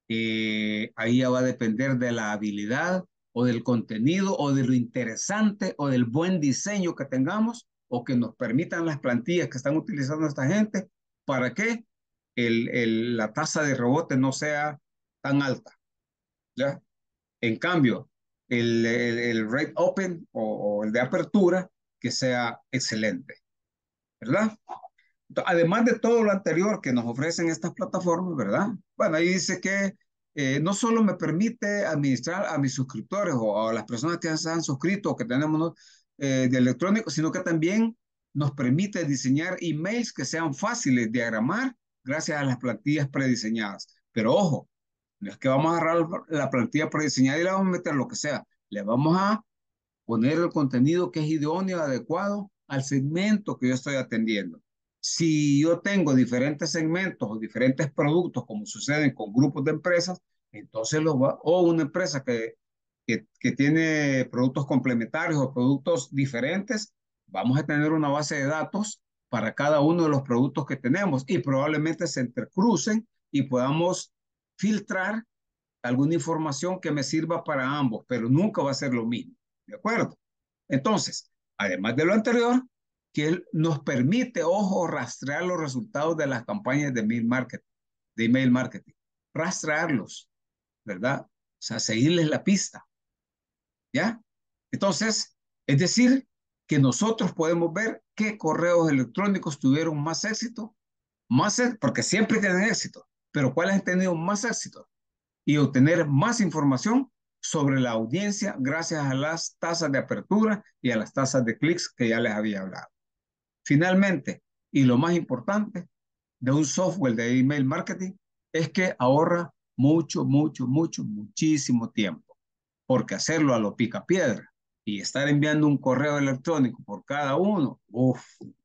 eh, ahí ya va a depender de la habilidad o del contenido o de lo interesante o del buen diseño que tengamos o que nos permitan las plantillas que están utilizando esta gente para que el, el, la tasa de rebote no sea tan alta. ¿Ya? En cambio, el, el, el rate open o, o el de apertura que sea excelente, ¿verdad? Además de todo lo anterior que nos ofrecen estas plataformas, ¿verdad? Bueno, ahí dice que eh, no solo me permite administrar a mis suscriptores o a las personas que se han suscrito o que tenemos, ¿no? eh, de electrónico, sino que también nos permite diseñar emails que sean fáciles de diagramar gracias a las plantillas prediseñadas. Pero ojo, no es que vamos a agarrar la plantilla prediseñada y le vamos a meter lo que sea. Le vamos a poner el contenido que es idóneo, adecuado al segmento que yo estoy atendiendo. Si yo tengo diferentes segmentos o diferentes productos, como sucede con grupos de empresas, entonces lo va, o una empresa que, que, que tiene productos complementarios o productos diferentes, vamos a tener una base de datos para cada uno de los productos que tenemos y probablemente se entrecrucen y podamos filtrar alguna información que me sirva para ambos, pero nunca va a ser lo mismo. ¿De acuerdo? Entonces, además de lo anterior, que él nos permite, ojo, rastrear los resultados de las campañas de email marketing, de email marketing. Rastrearlos, ¿verdad? O sea, seguirles la pista. ¿Ya? Entonces, es decir, que nosotros podemos ver qué correos electrónicos tuvieron más éxito, más, porque siempre tienen éxito, pero cuáles han tenido más éxito y obtener más información sobre la audiencia gracias a las tasas de apertura y a las tasas de clics que ya les había hablado. Finalmente, y lo más importante de un software de email marketing es que ahorra mucho, mucho, mucho, muchísimo tiempo, porque hacerlo a lo picapiedra y estar enviando un correo electrónico por cada uno, uff,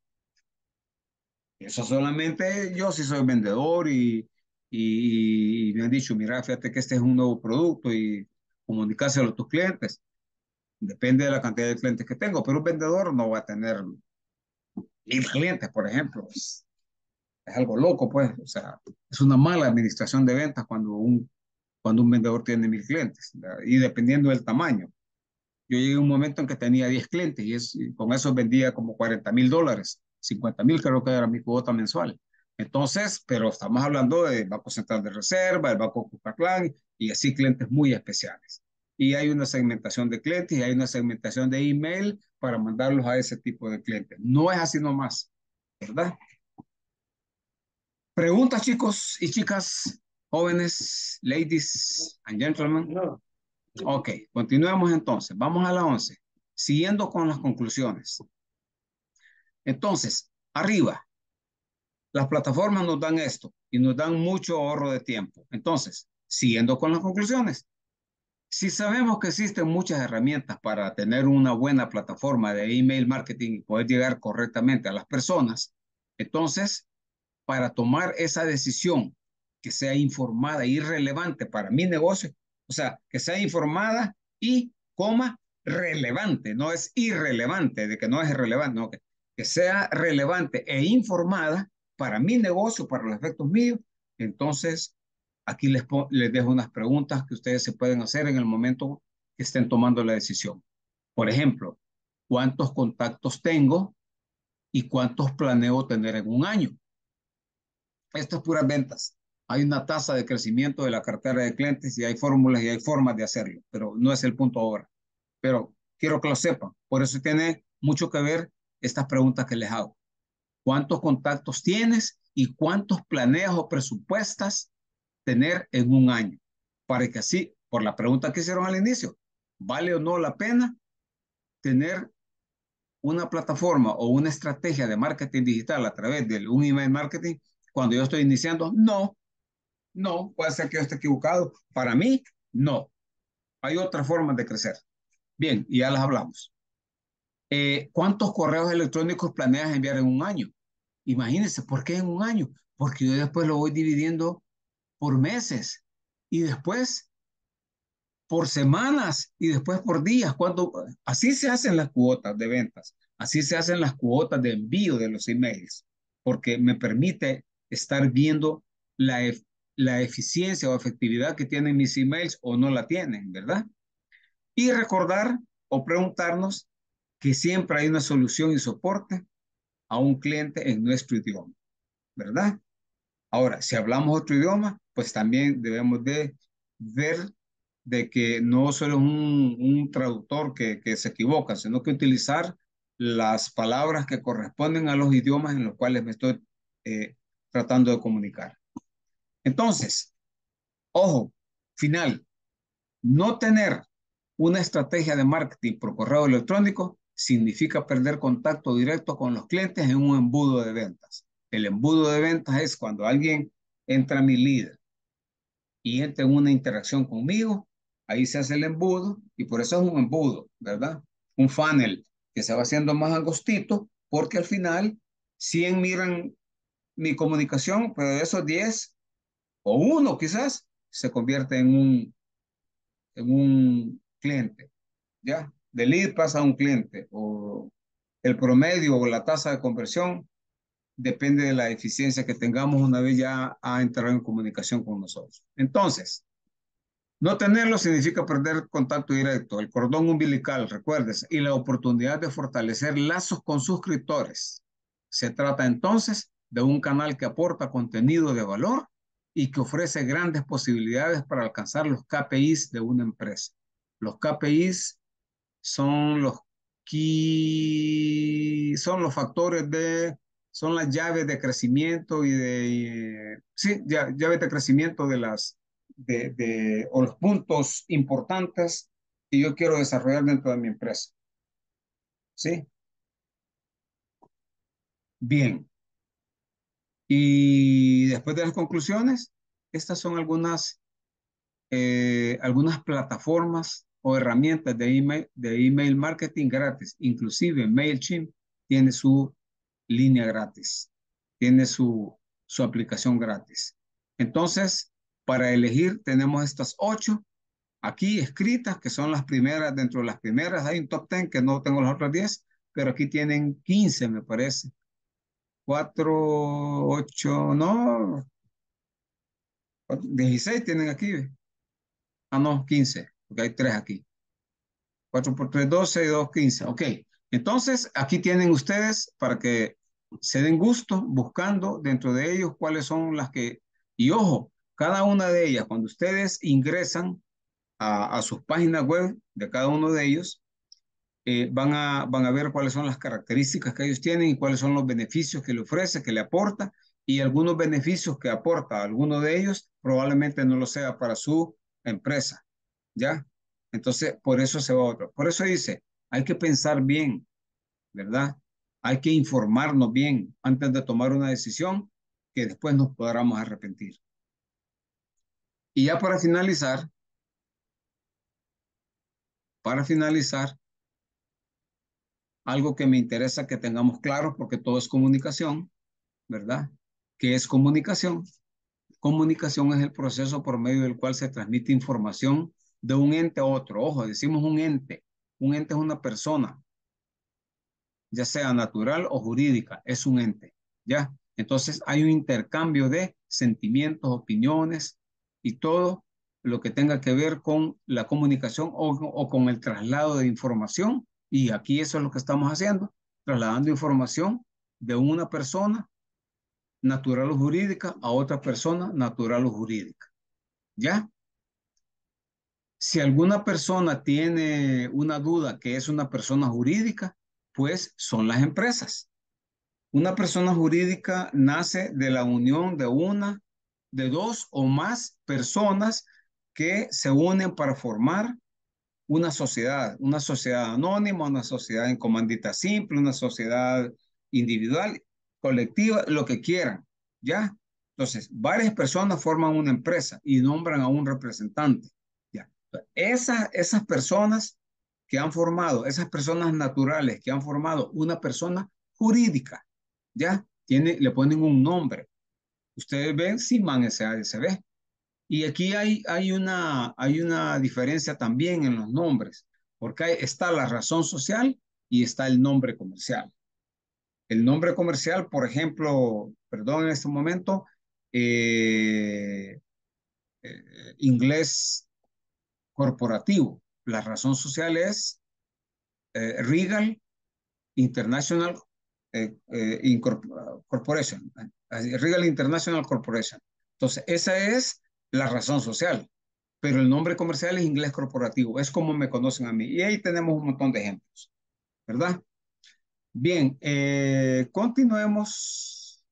eso solamente yo sí soy vendedor y, y, y me han dicho, mira, fíjate que este es un nuevo producto y comunicárselo a tus clientes. Depende de la cantidad de clientes que tengo, pero un vendedor no va a tener mil clientes, por ejemplo. Es, es algo loco, pues. O sea, es una mala administración de ventas cuando un, cuando un vendedor tiene mil clientes, ¿verdad? Y dependiendo del tamaño. Yo llegué a un momento en que tenía diez clientes y, es, y con eso vendía como cuarenta mil dólares, cincuenta mil creo que era mi cuota mensual. Entonces, pero estamos hablando del Banco Central de Reserva, el Banco Cucatlán y así clientes muy especiales. Y hay una segmentación de clientes y hay una segmentación de email para mandarlos a ese tipo de clientes. No es así nomás, ¿verdad? Preguntas, chicos y chicas, jóvenes, ladies and gentlemen. No. Ok, continuemos entonces. Vamos a la once. Siguiendo con las conclusiones. Entonces, arriba, las plataformas nos dan esto y nos dan mucho ahorro de tiempo. Entonces, siguiendo con las conclusiones. Si sabemos que existen muchas herramientas para tener una buena plataforma de email marketing y poder llegar correctamente a las personas, entonces, para tomar esa decisión que sea informada y relevante para mi negocio, o sea, que sea informada y, coma, relevante, no es irrelevante, de que no es irrelevante, no, que, que sea relevante e informada para mi negocio, para los efectos míos, entonces aquí les, les dejo unas preguntas que ustedes se pueden hacer en el momento que estén tomando la decisión. Por ejemplo, ¿cuántos contactos tengo y cuántos planeo tener en un año? Esto es puras ventas. Hay una tasa de crecimiento de la cartera de clientes y hay fórmulas y hay formas de hacerlo, pero no es el punto ahora. Pero quiero que lo sepan. Por eso tiene mucho que ver estas preguntas que les hago. ¿Cuántos contactos tienes y cuántos planeas o presupuestas tener en un año? Para que así, por la pregunta que hicieron al inicio, ¿vale o no la pena tener una plataforma o una estrategia de marketing digital a través de un email marketing cuando yo estoy iniciando? No, no, puede ser que yo esté equivocado. Para mí, no. Hay otras formas de crecer. Bien, y ya las hablamos. Eh, ¿Cuántos correos electrónicos planeas enviar en un año? Imagínense, ¿por qué en un año? Porque yo después lo voy dividiendo por meses y después por semanas y después por días. Cuando, así se hacen las cuotas de ventas, así se hacen las cuotas de envío de los emails, porque me permite estar viendo la, ef la eficiencia o efectividad que tienen mis emails o no la tienen, ¿verdad? Y recordar o preguntarnos que siempre hay una solución y soporte a un cliente en nuestro idioma, ¿verdad? Ahora, si hablamos otro idioma, pues también debemos de ver de que no solo es un, un traductor que, que se equivoca, sino que utilizar las palabras que corresponden a los idiomas en los cuales me estoy eh, tratando de comunicar. Entonces, ojo, final, no tener una estrategia de marketing por correo electrónico significa perder contacto directo con los clientes en un embudo de ventas. El embudo de ventas es cuando alguien entra a mi lead y entra en una interacción conmigo, ahí se hace el embudo y por eso es un embudo, ¿verdad? Un funnel que se va haciendo más angostito porque al final cien miran mi comunicación, pero de esos diez o uno quizás se convierte en un, en un cliente, ¿ya? De lead pasa a un cliente o el promedio o la tasa de conversión depende de la eficiencia que tengamos una vez ya ha entrado en comunicación con nosotros. Entonces, no tenerlo significa perder contacto directo, el cordón umbilical, recuerdes, y la oportunidad de fortalecer lazos con suscriptores. Se trata entonces de un canal que aporta contenido de valor y que ofrece grandes posibilidades para alcanzar los K P Is de una empresa. Los K P Is son los key, son los factores de, son las llaves de crecimiento y de, eh, sí, ya, llaves de crecimiento de las, de, de, o los puntos importantes que yo quiero desarrollar dentro de mi empresa. ¿Sí? Bien. Y después de las conclusiones, estas son algunas, eh, algunas plataformas o herramientas de email, de email marketing gratis. Inclusive MailChimp tiene su línea gratis, tiene su, su aplicación gratis. Entonces, para elegir tenemos estas ocho aquí escritas, que son las primeras, dentro de las primeras hay un top ten que no tengo las otras diez, pero aquí tienen quince me parece. cuatro, ocho, no, dieciséis tienen aquí. Ah, no, quince, porque hay tres aquí. cuatro por tres, doce y dos, quince. Ok, entonces aquí tienen ustedes para que se den gusto buscando dentro de ellos cuáles son las que, y ojo, cada una de ellas, cuando ustedes ingresan a, a sus páginas web de cada uno de ellos, eh, van, a, van a ver cuáles son las características que ellos tienen y cuáles son los beneficios que le ofrece, que le aporta, y algunos beneficios que aporta alguno de ellos probablemente no lo sea para su empresa, ¿ya? Entonces, por eso se va otro. Por eso dice, hay que pensar bien, ¿verdad? Hay que informarnos bien antes de tomar una decisión que después nos podamos arrepentir. Y ya para finalizar, para finalizar, algo que me interesa que tengamos claro, porque todo es comunicación, ¿verdad? ¿Qué es comunicación? Comunicación es el proceso por medio del cual se transmite información de un ente a otro. Ojo, decimos un ente. Un ente es una persona, ya sea natural o jurídica, es un ente, ¿ya? Entonces hay un intercambio de sentimientos, opiniones y todo lo que tenga que ver con la comunicación o, o con el traslado de información. Y aquí eso es lo que estamos haciendo, trasladando información de una persona natural o jurídica a otra persona natural o jurídica, ¿ya? Si alguna persona tiene una duda que es una persona jurídica, pues son las empresas. Una persona jurídica nace de la unión de una, de dos o más personas que se unen para formar una sociedad, una sociedad anónima, una sociedad en comandita simple, una sociedad individual, colectiva, lo que quieran, ¿ya? Entonces, varias personas forman una empresa y nombran a un representante. ¿Ya? Esa, esas personas que han formado, esas personas naturales que han formado una persona jurídica, ¿ya? Tiene, le ponen un nombre. Ustedes ven Simán S A S B. Y aquí hay, hay, una, hay una diferencia también en los nombres, porque hay, está la razón social y está el nombre comercial. El nombre comercial, por ejemplo, perdón en este momento, eh, eh, inglés corporativo. La razón social es eh, Regal International eh, eh, Incorpor Corporation. Eh, Regal International Corporation. Entonces, esa es la razón social. Pero el nombre comercial es inglés corporativo. Es como me conocen a mí. Y ahí tenemos un montón de ejemplos, ¿verdad? Bien, eh, continuemos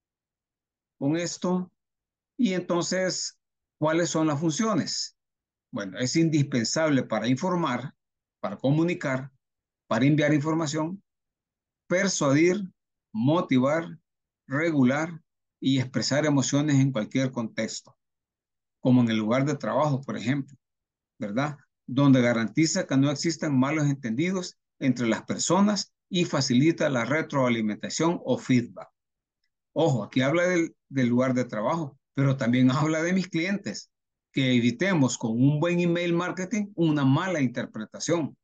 con esto. Y entonces, ¿cuáles son las funciones? Bueno, es indispensable para informar, para comunicar, para enviar información, persuadir, motivar, regular y expresar emociones en cualquier contexto, como en el lugar de trabajo, por ejemplo, ¿verdad? Donde garantiza que no existan malos entendidos entre las personas y facilita la retroalimentación o feedback. Ojo, aquí habla del, del lugar de trabajo, pero también habla de mis clientes, que evitemos con un buen email marketing una mala interpretación,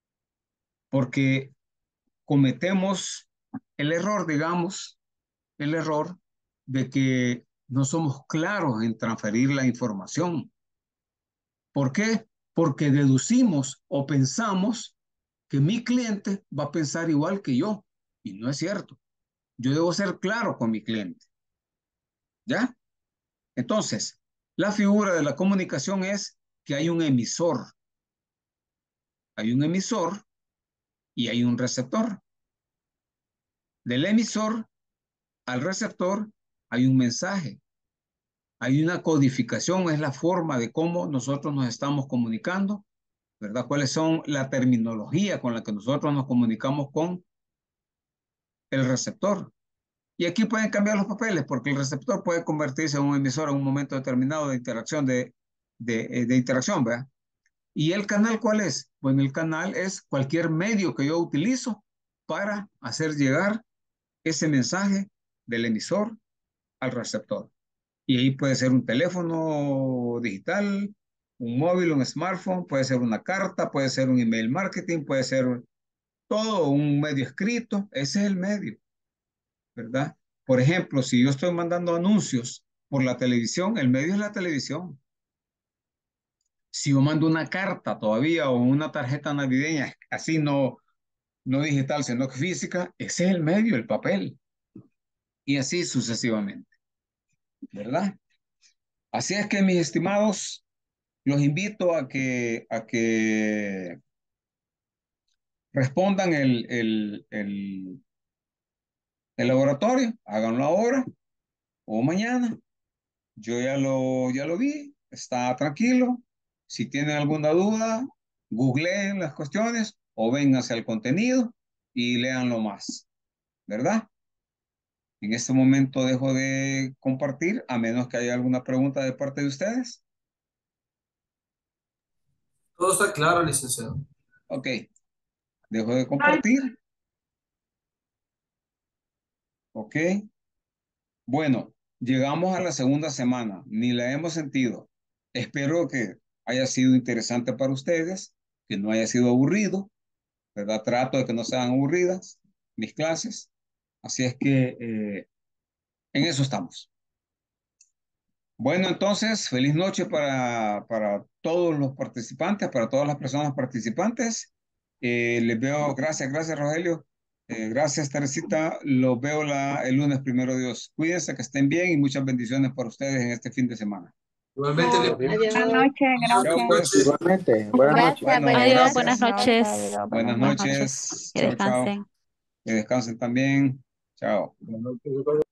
porque cometemos el error, digamos, el error de que no somos claros en transferir la información. ¿Por qué? Porque deducimos o pensamos que mi cliente va a pensar igual que yo, y no es cierto. Yo debo ser claro con mi cliente. ¿Ya? Entonces, la figura de la comunicación es que hay un emisor. Hay un emisor y hay un receptor. Del emisor al receptor hay un mensaje. Hay una codificación, es la forma de cómo nosotros nos estamos comunicando, ¿verdad? ¿Cuáles son la terminología con la que nosotros nos comunicamos con el receptor? Y aquí pueden cambiar los papeles, porque el receptor puede convertirse en un emisor en un momento determinado de interacción, de, de, de interacción, ¿verdad? ¿Y el canal cuál es? Bueno, el canal es cualquier medio que yo utilizo para hacer llegar ese mensaje del emisor al receptor. Y ahí puede ser un teléfono digital, un móvil, un smartphone, puede ser una carta, puede ser un email marketing, puede ser todo un medio escrito. Ese es el medio, ¿verdad? Por ejemplo, si yo estoy mandando anuncios por la televisión, el medio es la televisión. Si yo mando una carta todavía o una tarjeta navideña, así no, no digital, sino que física, ese es el medio, el papel. Y así sucesivamente, ¿verdad? Así es que, mis estimados, los invito a que, a que respondan el, el, el, el laboratorio, háganlo ahora o mañana. Yo ya lo, ya lo vi, está tranquilo. Si tienen alguna duda, googleen las cuestiones o vénganse al contenido y léanlo más, ¿verdad? En este momento dejo de compartir, a menos que haya alguna pregunta de parte de ustedes. Todo está claro, licenciado. Ok, dejo de compartir. Ok. Bueno, llegamos a la segunda semana, ni la hemos sentido. Espero que haya sido interesante para ustedes, que no haya sido aburrido, ¿verdad? Trato de que no sean aburridas mis clases. Así es que eh, en eso estamos. Bueno, entonces, feliz noche para, para todos los participantes, para todas las personas participantes. Eh, les veo, gracias, gracias Rogelio. Eh, gracias Teresita, los veo la, el lunes primero Dios. Cuídense, que estén bien y muchas bendiciones para ustedes en este fin de semana. Igualmente, le Buenas Chao, noches, gracias. pues. Igualmente, buenas noches. Bueno, Adiós, gracias. buenas noches. Buenas Buenas noches. noches. Que Chao, chao. descansen. Que descansen también. Chao.